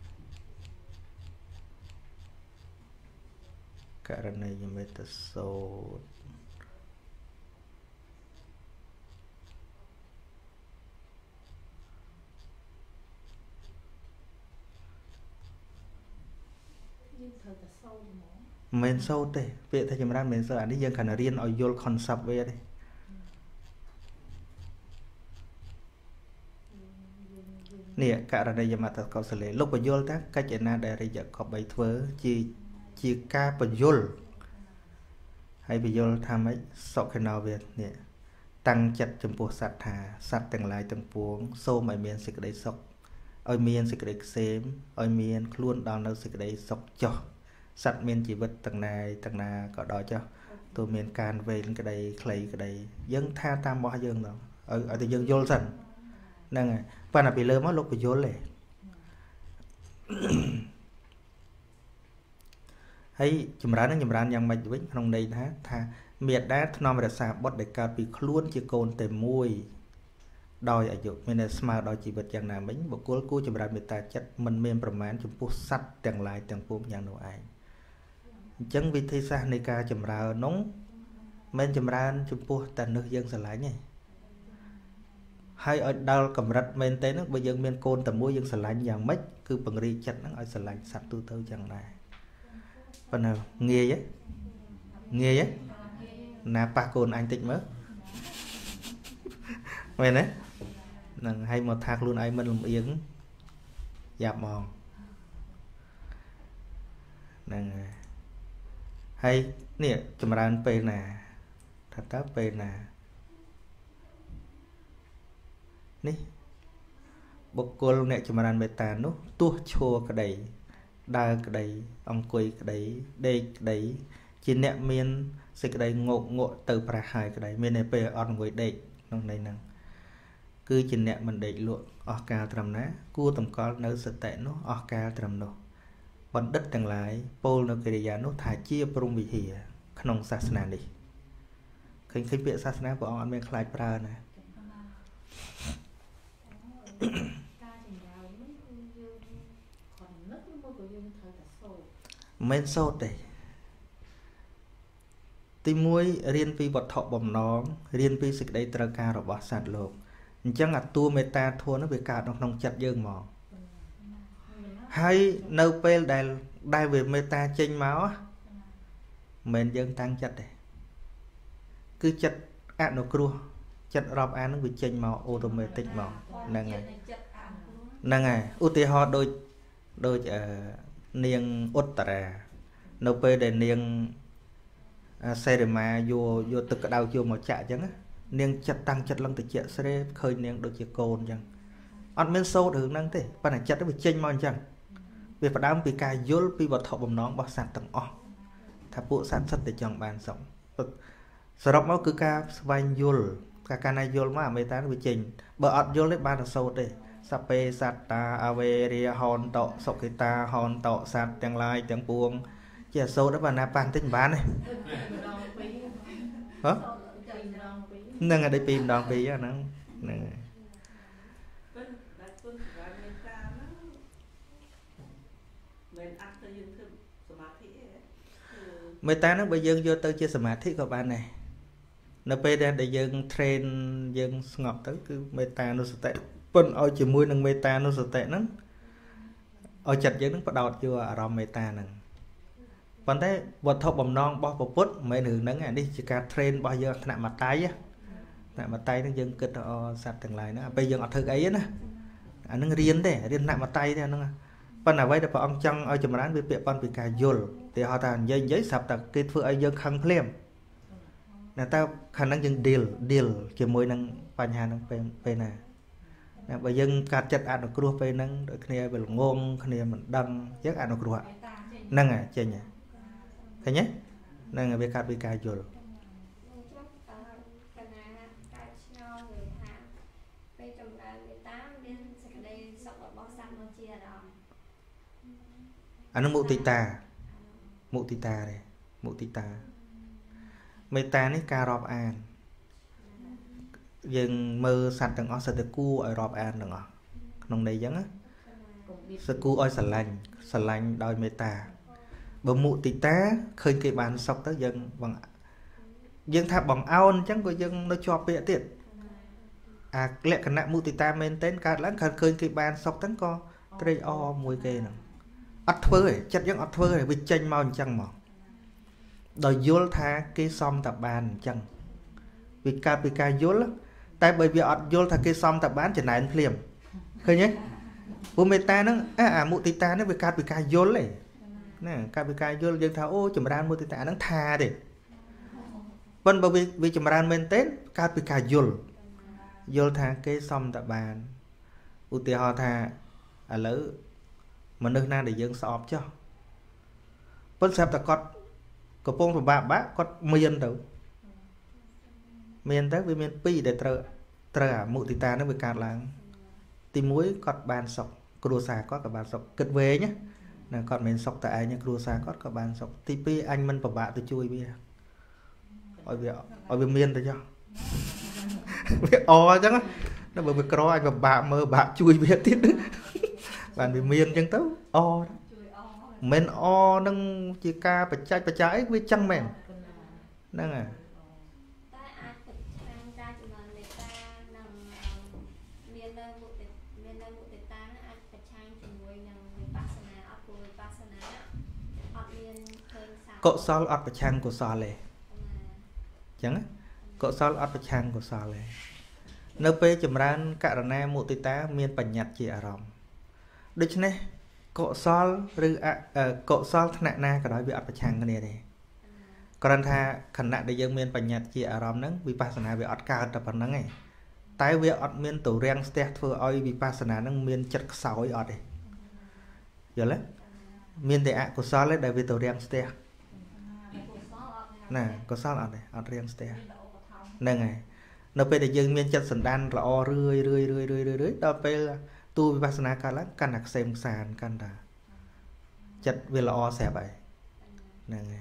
ករណីយមេត្តសោតមិនសូត្រទេពាក្យថាចម្រើនមិនសូត្រអានេះយើងគ្រាន់តែរៀនឲ្យយល់ concept វាទេ nè cả là đây giờ mà ta có xử lý lúc bây giờ ta cách chuyện nào để bây giờ có bảy thứ chỉ chỉ ca bây giờ hay bây giờ tham ấy sau khi nào về nè tăng chặt chấm buộc sát thà sát từng lại từng buông xô mày miền xịt đấy sọc ôi miền xịt đấy xém ôi miền luôn đòn đâu xịt đấy sọc cho sát miền chỉ vật từng này từng nào có đó cho tôi miền can về lên cái đây clay cái đây dân tha tam bao dân đó ở ở từ dân vô dần nè này và là bị lơ mất lúc bị vô lệ hay chùm rán nó chùm rán yang mạch với trong đây thá tha miệt đá nó mà xa bớt để cao bị luôn chỉ côn tề môi đòi ở chỗ mình là smart đòi chỉ vật chẳng nào mình bộ cố cố chùm rán người ta chất mình menប្រមាណ ចំពោះ sắt ទាំង lại ទាំង ពុំ យ៉ាង នោះ ឯង អញ្ចឹង វិធីសាស្ត្រនៃការចម្រើននោះមិនចម្រើនចំពោះតែនឹកយើងស្រឡាញ់ទេហើយឲ្យដល់កម្រិតមែនទេហ្នឹងបើយើងមានកូនតែមួយយើងស្រឡាញ់យ៉ាងម៉េចគឺបង្រៀនចិត្តហ្នឹងឲ្យស្រឡាញ់សត្វទូទៅចឹងដែរប៉ុន្តែងាយទេងាយទេណាប៉ះកូនអញតិចមើលមែនទេនឹងឲ្យមកថាខ្លួនឯងមិនលំអៀងយ៉ាប់ហ្មងហ្នឹងហើយនេះចម្រើនពេលណាថាតើពេលណានេះបុគ្គលអ្នកចម្រើនមេត្តានោះទោះឈរក្តីដើរក្តីអង្គុយក្តីដេកក្តីជាអ្នកមានសេចក្តីងោកងក់ទៅប្រះហើយក្តីមានតែពេលអត់អង្គុយដេកក្នុងន័យហ្នឹងគឺជាអ្នកមិនដេកលក់អស់កាលត្រឹមណាគួរតម្កល់នៅសតិនោះអស់កាលត្រឹមនោះបណ្ឌិតទាំងឡាយពោលនៅកិរិយានោះថាជាព្រំវិហារក្នុងសាសនានេះឃើញឃើញពាក្យសាសនាព្រះអង្គអត់មានខ្លាចប្រើណាមិនសូត្រទេទីមួយរៀនពីវត្ថុបំណងរៀនពីសេចក្តីត្រូវការរបស់សត្វលោកអញ្ចឹងអាតួមេត្តាធម៌នោះវាកើតនៅក្នុងចិត្តយើងមកហើយនៅពេលដែលដែលវាមេត្តាចេញមកមិនយើងតាំងចិត្តទេគឺចិត្តអនុគ្រោះចិត្តរាប់អាននឹងវាចេញមកអូតូម៉េទិកមកហ្នឹងហើយហ្នឹងហើយឧទាហរណ៍ដូចដូចអឺនាងឧត្តរានៅពេលដែលនាងសេរីម៉ាយកយកទឹកក្តៅយកមកចាក់អញ្ចឹងនាងចិត្តតាំងចិត្តឡើងតិចស្រេឃើញនាងដូចជាកូនអញ្ចឹងអត់មានសូត្ររឿងហ្នឹងទេប៉ុន្តែចិត្តវាចេញមកអញ្ចឹងវាផ្ដើមពីការយល់ពីវត្ថុបំណងរបស់សត្វទាំងអស់ថាពួកសត្វសិតតែចង់បានសុខសរុបមកគឺការស្វែងយល់ការកាលណាយល់មកអាមេតាវាចេញបើអត់យល់ទេបានតែសូត្រទេសពេសត្តាអវេរិយហនតសុខិតាហនតសត្វទាំងឡាយទាំងពួងជាសូត្របានណាប៉ាន់តិចមិនបានទេហ៎ហ្នឹងហើយដូចពីម្ដងពីហ្នឹងហ្នឹងហើយមេត្តាហ្នឹងបើយើងយកទៅជាសមាធិក៏បានដែរនៅពេលដែលយើង train យើងស្ងប់ទៅគឺមេត្តានុសតិប៉ុនឲ្យជាមួយនឹងមេត្តានុសតិហ្នឹងឲ្យចិត្តយើងហ្នឹងបដោតយកអារម្មណ៍មេត្តាហ្នឹងប៉ុន្តែវត្ថុបំណងរបស់ពុទ្ធមិនមែនរឿងហ្នឹងអានេះជាការ train របស់យើងថ្នាក់មតៃថ្នាក់មតៃហ្នឹងយើងគិតទៅអសត្វទាំងឡាយហ្នឹងពេលយើងអត់ធ្វើអីណាអាហ្នឹងរៀនទេរៀនថ្នាក់មតៃទេអាហ្នឹងប៉ុន្តែអ្វីដែលព្រះអង្គចង់ឲ្យចម្រើនវាពាក់ព័ន្ធពីការយល់តែហៅថានិយាយនិយាយស្រាប់តែគេធ្វើឲ្យយើងខឹងភ្លាមតែតើខាងហ្នឹងយើង deal deal ជាមួយនឹងបញ្ហាហ្នឹងពេលពេលណាតែបើយើងកាត់ចិត្តអនុគ្រោះពេលហ្នឹងដូចគ្នាវាល្ងងគ្នាមិនដឹងយើងអនុគ្រោះហ្នឹងហើយចេញហើយឃើញទេហ្នឹងហើយវាកាត់ពីការយល់អានោះមុទិតាមុទិតាទេមុទិតាមេត្តានេះការរាប់អានយើងមើលសត្វទាំងអស់សិតតែគួរឲ្យរាប់អានទាំងអស់ក្នុងន័យអញ្ចឹងណាសគួរឲ្យស្រឡាញ់ស្រឡាញ់ដោយមេត្តាបើមុទិតាឃើញគេបានសុខទៅយើងបងយើងថាបងអោនអញ្ចឹងក៏យើងនៅជាប់ពាក្យទៀតអាលក្ខណៈមុទិតាមែនទែនកើតឡើងឃើញគេបានសុខទៅក៏ត្រេកអរមួយគេហ្នឹងអត់ធ្វើទេចិត្តយើងអត់ធ្វើទេវាចេញមកអញ្ចឹងមកដោយយល់ថាគេសំតបានអញ្ចឹងវាកើតពីការយល់តែបើវាអត់យល់ថាគេសំតបានចំណែនភ្លាមឃើញទេពួកមេតាហ្នឹងអាមុទិតាហ្នឹងវាកើតពីការយល់ទេណាកើតពីការយល់យើងថាអូចម្រើនមុទិតាហ្នឹងថាទេប៉ុន្តែបើវាចម្រើនមែនទេកើតពីការយល់យល់ថាគេសំតបានឧទាហរណ៍ថាឥឡូវមនុស្សណាដែលយើងស្អប់ចុះប៉ុន្តែស្រាប់តែគាត់កំពុងពិបាកបាក់គាត់មានទៅមានទៅវាមានពីរដែលត្រូវត្រូវអាមុទិតាហ្នឹងវាកើតឡើងទីមួយគាត់បានសុខគ្រួសារគាត់ក៏បានសុខគិតវែងណាគាត់មិនសុខតែឯងគ្រួសារគាត់ក៏បានសុខទីពីរអញមិនពិបាកទៅជួយវាឲ្យវាឲ្យវាមានទៅចុះវាអអញ្ចឹងណាបើវាក្រអញពិបាកមើលបាក់ជួយវាទៀតបានវាមានអញ្ចឹងទៅអមិនអនឹងជាការបច្ចេកបច្ចាអីវាចឹងមែនហ្នឹងហើយតែអាចប្រឆាំងការចំនួនមេត្តានិងមាននៅមុទិមាននៅមុទិតានឹងអាចប្រឆាំងជាមួយនឹងវិបស្សនាអត់ព្រោះវិបស្សនាអត់មានឃើញសាកុសលអត់ប្រឆាំងកុសលទេអញ្ចឹងកុសលអត់ប្រឆាំងកុសលទេនៅពេលចម្រើនករណាមុទិតាមានបញ្ញត្តិជាអារម្មណ៍ដូច្នេះកុសលឬកុសលថ្នាក់ណាក៏ដោយវាអត់ប្រឆាំងគ្នាទេគ្រាន់ថាខណៈដែលយើងមានបញ្ញត្តិជាអារម្មណ៍ហ្នឹងវិបស្សនាវាអត់កើតតែប៉ុណ្្នឹងឯងតែវាអត់មានទៅរាំងស្ទះធ្វើឲ្យវិបស្សនាហ្នឹងមានចិត្តខ្សោយអត់ទេយល់ទេមានតែអកុសលទេដែលវាទៅរាំងស្ទះណាកុសលអត់ទេអត់រាំងស្ទះហ្នឹងហើយនៅពេលដែលយើងមានចិត្តសន្តានល្អរឿយរឿយរឿយរឿយរឿយដល់ពេលទូវិបស្សនាកើតឡើងកាន់តែខ្សែមខ្សានកាន់តែចិត្តវាល្អស្រាប់ហើយហ្នឹងហើយ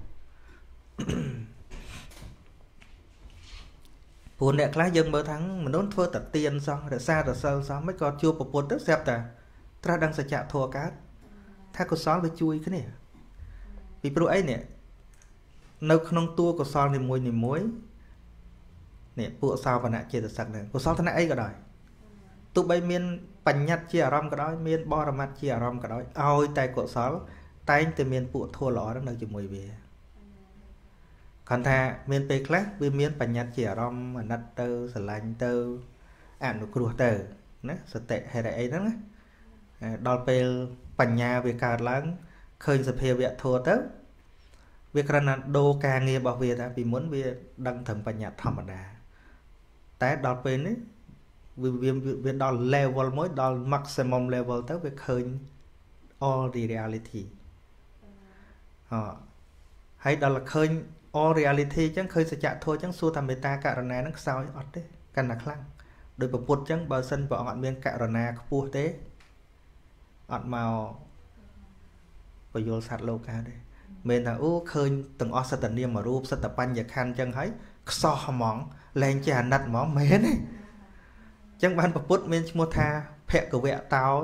ព្រោះអ្នកខ្លះយើងមើលថាមនុស្សធ្វើតែទៀនសោះរក្សាតែសិលសោះមិនក៏ជួបប្រពុតទៅស្រាប់តែត្រាស់ដឹងសច្ចធម៌កើតថាកុសលវាជួយគ្នាពីព្រោះអីនេះនៅក្នុងតួកុសលនីមួយនីមួយនេះពួកសោវនៈចេតសិកហ្នឹងកុសលថ្នាក់អីក៏ដោយទោះបីមានបញ្ញត្តិជាអារម្មណ៍ក៏ដោយមានបរមត្តជាអារម្មណ៍ក៏ដោយឲ្យតែកុសលតែងតែមានពួកធម៌ល្អនៅជាមួយវាគាត់ថាមានពេលខ្លះវាមានបញ្ញត្តិជាអារម្មណ៍អាណិតទៅស្រឡាញ់ទៅអនុគ្រោះទៅណាសតិហេតុអីហ្នឹងណាដល់ពេលបញ្ញាវាកើតឡើងឃើញសភាវៈធម៌ទៅវាគ្រាន់តែដូរការងាររបស់វាថាពីមុនវាដឹងត្រឹមបញ្ញត្តិធម្មតាតែដល់ពេលនេះវាវាដល់ level មួយដល់ maximum level ទៅវាឃើញ all the reality អហើយដល់ឃើញ all reality អញ្ចឹងឃើញសច្ចធម៌អញ្ចឹងសួរថាមេត្តាករណានឹងខ្សោយអត់ទេកាន់តែខ្លាំងដោយប្រពុតអញ្ចឹងបើសិនព្រះអង្គអត់មានករណាខ្ពស់ទេអត់មកបញ្យល់សត្វលោកកើតទេមែនថាអូឃើញទាំងអស់សត្វនាមរូបសត្វបញ្ញខណ្ឌអញ្ចឹងហើយខ្សោះហ្មងលែងចេះអាណិតហ្មងមែនទេអញ្ចឹងបានប្រពុតមានឈ្មោះថាភគវៈតោ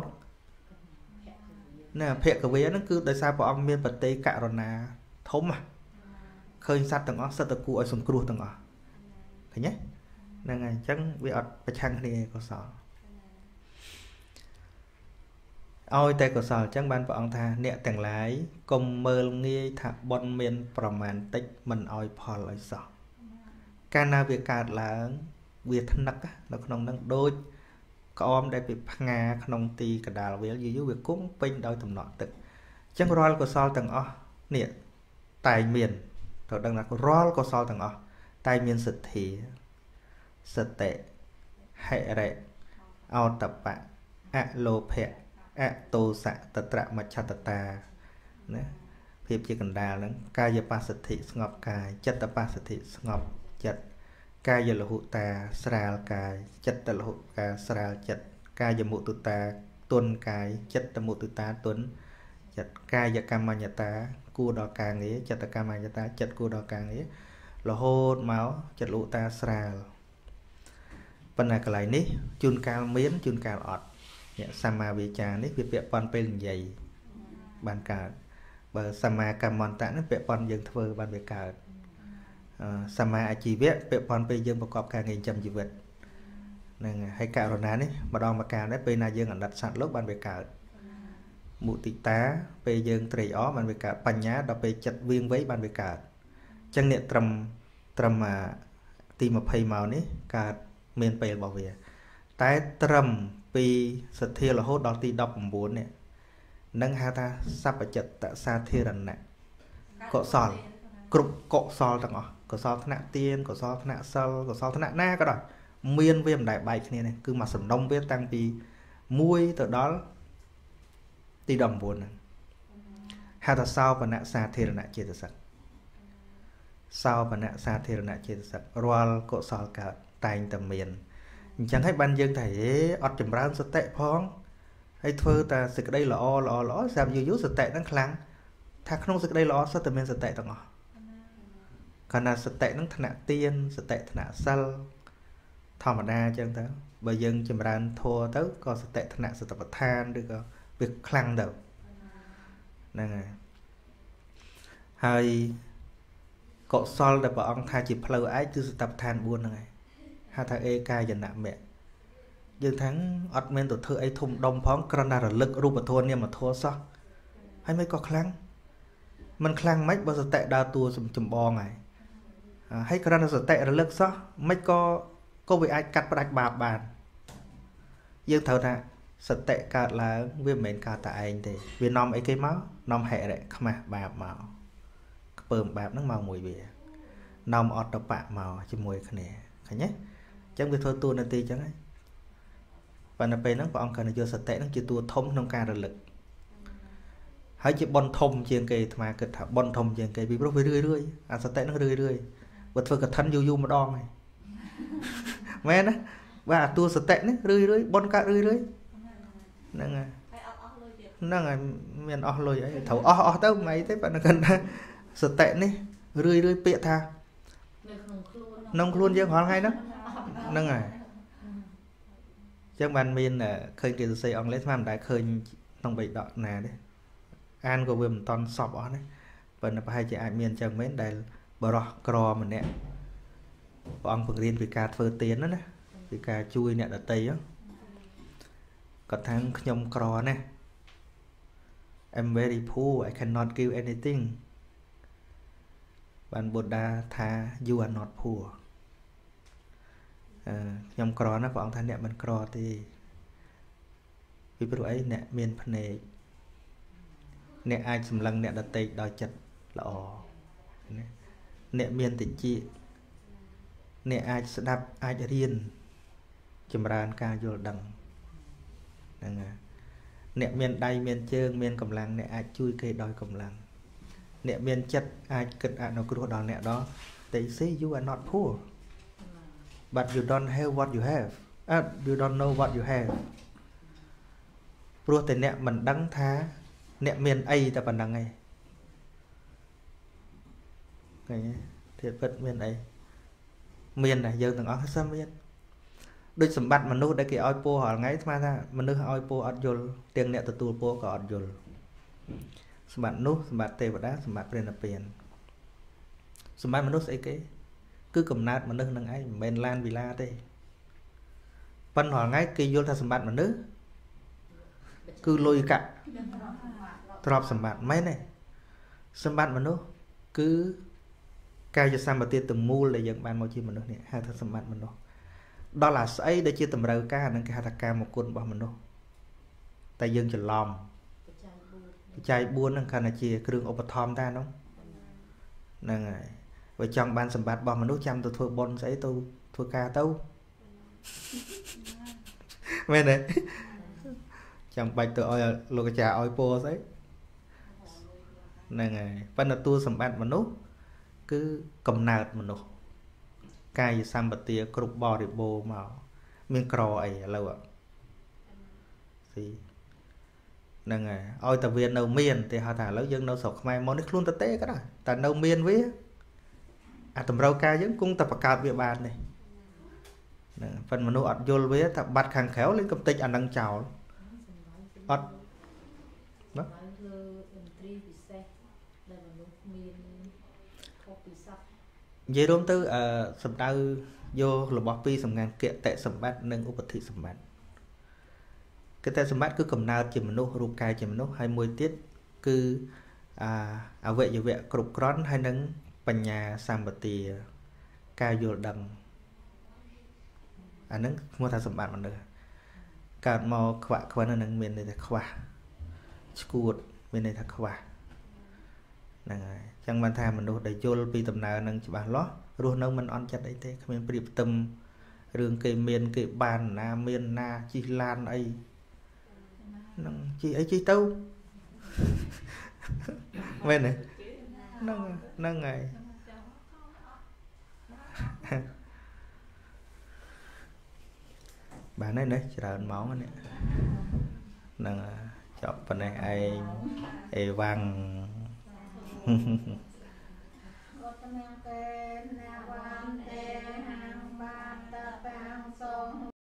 ណាភគវៈហ្នឹងគឺដោយសារព្រះអង្គមានបតិករណាធំឃើញសត្វទាំងអស់សិតតែគួរឲ្យសង្គ្រោះទាំងអស់ឃើញទេហ្នឹងហើយអញ្ចឹងវាអត់ប្រឆាំងគ្នាកុសលឲ្យតែកុសលអញ្ចឹងបានព្រះអង្គថាអ្នកទាំងឡាយកុំមើលងាយថាបុណ្យមានប្រមាណតិចមិនឲ្យផលឲ្យសោះកាលណាវាកើតឡើងវាថ្នឹកនៅក្នុងហ្នឹងដូចក្អមដែលពីផ្ងាក្នុងទីកដាលវាលយូរយូរវាគង់ពេញដោយតំណក់ទឹកអញ្ចឹងរាល់កុសលទាំងអស់នេះតែមានត្រូវដឹងថារាល់កុសលទាំងអស់តែមានសទ្ធាសតិហិរិអោតបៈអលោភៈអតោសៈតត្រមច្ឆតតាណាភាពជាកណ្ដាលហ្នឹងកាយបស្សទ្ធិស្ងប់កាយចិត្តបស្សទ្ធិស្ងប់ចិត្តកាយលហុតាស្រាលកាយចិត្តលហុតាស្រាលចិត្តកាយមុទតាទុនកាយចិត្តមុទតាទុនចិត្តកាយកម្មញ្ញតាគួរដល់ការងារចិត្តកម្មញ្ញតាចិត្តគួរដល់ការងាររហូតមកចិត្តលហុតាស្រាលប៉ុន្តែកន្លែងនេះជួនកាលមានជួនកាលអត់សម្មាវាចានេះវាពាក់ព័ន្ធពេលនិយាយបានកើតបើសម្មាកម្មន្តៈនេះពាក់ព័ន្ធយើងធ្វើបានវាកើតសម្មាអាជីវៈពាក់ព័ន្ធពេលយើងប្រកបការងារចិញ្ចឹមជីវិតហ្នឹងហើយករណានេះម្ដងមកកាលនេះពេលណាយើងអណិតសត្វលោកបានវាកើតមុទិតាពេលយើងត្រេកអរបានវាកើតបញ្ញាដល់ពេលចិត្តវៀងវៃបានវាកើតអញ្ចឹងអ្នកត្រឹមត្រឹមទីยี่สิบមកនេះកើតមានពេលរបស់វាតែត្រឹមពីសទ្ធារហូតដល់ទីដប់ប្រាំបួននេះនឹងហៅថាសព្វចិត្តសាធារណៈកុសលគ្រប់កុសលទាំងអស់កុសលថ្នាក់ទានកុសលថ្នាក់សិលកុសលថ្នាក់ណាក៏ដោយមានវាមិនដែលបែកគ្នានេះគឺមកសំណុំវាតាំងពីមួយទៅដល់ទីដប់ប្រាំបួនហ្នឹងហៅថាសោបនៈសាធារណៈចេតសិកសោបនៈសាធារណៈចេតសិករាល់កុសលកើតតែងតែមានអញ្ចឹងហើយបានយើងថាហេអត់ចម្រើនសតិផងហើយធ្វើតែសេចក្តីល្អល្អល្អស្រាប់យូរយូរសតិហ្នឹងខ្លាំងថាក្នុងសេចក្តីល្អសុទ្ធតែមានសតិទាំងអស់ខណៈសតិហ្នឹងថ្នាក់ទានសតិថ្នាក់សិលធម្មតាអញ្ចឹងទៅបើយើងចម្រើនធម៌ទៅក៏សតិថ្នាក់សតិប្បដ្ឋានឬក៏វាខ្លាំងទៅហ្នឹងហើយហើយកុសលដែលព្រះអង្គថាជាផ្លូវឯកគឺសតិប្បដ្ឋានបួនហ្នឹងហើយហៅថាឯកាយនៈមគ្គយើងថាអត់មានទៅធ្វើអីធំដុំផងគ្រាន់តែរលឹករូបធម៌នាមធម៌សោះហើយមិនក៏ខ្លាំងមិនខ្លាំងមិនបើសតិដើរតួចម្បងហើយហើយគ្រាន់តែសតិរលឹកសោះមិនក៏ក៏វាអាចកាត់ផ្ដាច់បាបបានយើងត្រូវថាសតិកើតឡើងវាមិនមែនកើតតែឯងទេវានាំអីគេមកនាំហិរិខ្មាស់បាបមកខ្ពើមបាបហ្នឹងមកមួយវានាំអត្តបៈមកជាមួយគ្នាឃើញទេអញ្ចឹងវាធ្វើតួនាទីអញ្ចឹងហើយប៉ុន្តែពេលហ្នឹងព្រះអង្គក៏និយាយសតិហ្នឹងជាតួធំក្នុងការរលឹកហើយជាបុណ្យធំជាងគេអាត្មាគិតថាបុណ្យធំជាងគេពីព្រោះវារឿយរឿយអាសតិហ្នឹងរឿយរឿយបើធ្វើកឋិនយូរយូរម្ដងហើយមែនណាបើអាតួសតិនេះរឿយរឿយបុណ្យកើតរឿយរឿយហ្នឹងហើយហ្នឹងហើយមានអស់លុយអីត្រូវអស់អស់ទៅមិនអីទេប៉ុន្តែគាត់ថាសតិនេះរឿយរឿយពាក្យថានៅក្នុងខ្លួនក្នុងខ្លួនយើងរាល់ថ្ងៃហ្នឹងហ្នឹងហើយចឹងបានមានឃើញគេសរសេរអង់គ្លេសស្មានមិនដែលឃើញក្នុងបេដកណាទេអានក៏វាមិនតន់សពអស់ទេប៉ុន្តែប្រហែលជាអាចមានចឹងមែនដែលបរោះក្រម្នាក់ព្រះអង្គបង្រៀនពីការធ្វើទានណាណាពីការជួយអ្នកដទៃគាត់ថាខ្ញុំក្រណាស់ I'm very poor I cannot give anything បានបុត្តាថា you are not poor អឺខ្ញុំក្រណាស់ព្រះអង្គថាអ្នកមិនក្រទេពីព្រោះអីអ្នកមានភ្នែកអ្នកអាចសម្លឹងអ្នកដទៃដោយចិត្តល្អណាអ្នកមានតិចអ្នកអាចស្ដាប់អាចរៀនចម្រើនការយល់ដឹងហ្នឹងហើយអ្នកមានដៃមានជើងមានកម្លាំងអ្នកអាចជួយគេដោយកម្លាំងអ្នកមានចិត្តអាចគិតអនុគ្រោះដល់អ្នកđó they say you are not poor but you don't have what you have uh, you don't know what you have ព្រោះតែអ្នកមិនដឹងថាអ្នកមានអីតែប៉ុណ្្នឹងឯងឃើញទេធៀបពិតមានអីមានតែយើងទាំងអស់សិនមានដូចសម្បត្តិមនុស្សដែលគេឲ្យពររាល់ថ្ងៃស្មានថាមនុស្សឲ្យពរអត់យល់ទាំងអ្នកទទួលពរក៏អត់យល់សម្បត្តិនោះសម្បត្តិទេវតាសម្បត្តិព្រះនិព្វានសម្បត្តិមនុស្សស្អីគេគឺកំណើតមនុស្សនឹងឯងមិនមែនឡានវិឡាទេប៉ុន្តែរាល់ថ្ងៃគេយល់ថាសម្បត្តិមនុស្សគឺលុយកាក់ទ្រព្យសម្បត្តិមែនទេសម្បត្តិមនុស្សគឺកាយសម្បត្តិទាំងមូលដែលយើងបានមកជាមនុស្សនេះហៅថាសម្បត្តិមនុស្សដល់អាស្អីដែលជាតម្រូវការហ្នឹងគេហៅថាកាមគុណរបស់មនុស្សតែយើងច្រឡំបច្ច័យបួនហ្នឹងគ្រាន់តែជាគ្រឿងឧបត្ថម្ភតែហ្នឹងហ្នឹងហើយបើចង់បានសម្បត្តិរបស់មនុស្សចាំទៅធ្វើបុណ្យស្អីទៅធ្វើការទៅមែនទេចាំបាច់ទៅឲ្យលោកអាចារ្យឲ្យពរស្អីហ្នឹងហើយប៉ុន្តែតួសម្បត្តិមនុស្សគឺកំណើតមនុស្សកាយសម្បទាគ្រប់បរិបូរមកមានក្រអីឥឡូវស៊ីហ្នឹងហើយឲ្យតែវានៅមានទេហៅថាឥឡូវយើងនៅស្រុកខ្មែរមកនេះខ្លួនទៅទេក៏ដែរតែនៅមានវាអាតម្រូវការយើងគង់តែបង្កើតវាបាននេះហ្នឹងប៉ុន្តែមនុស្សអត់យល់វាថាបាត់ខាងក្រៅលេងកំតិចអានឹងចោលអត់ណានិយាយរួមទៅអឺសំដៅយករបស់ពីរសំខាន់គតិសម្បត្តិនិងឧបតិសម្បត្តិគតិសម្បត្តិគឺកំណើតជាមនុស្សរូបកាយជាមនុស្សហើយមួយទៀតគឺអាអវយវៈគ្រប់គ្រាន់ហើយនឹងបញ្ញាសម្បទាការយល់ដឹងអានឹងឈ្មោះថាសម្បត្តិមនុស្សកើតមកខ្វាក់ខ្វិនហ្នឹងមានន័យថាខ្វះឈួតមានន័យថាខ្វះហ្នឹងហើយអញ្ចឹងបានថាមនុស្សដែលយល់ពីដំណើរហ្នឹងច្បាស់លាស់រស់នៅមិនអន់ចិត្តអីទេគ្មានព្រៀបផ្ទឹមរឿងគេមានគេបានណាមានណាជិះឡានអីហ្នឹងជិះអីជិះទៅមែនទេហ្នឹងហ្នឹងហើយបានហើយណាច្រើនម៉ោងនេះហ្នឹងចប់ប៉ុណ្ណេះឯងអេវ៉ាំង Hãy subscribe cho kênh Ghiền Mì Gõ để không bỏ lỡ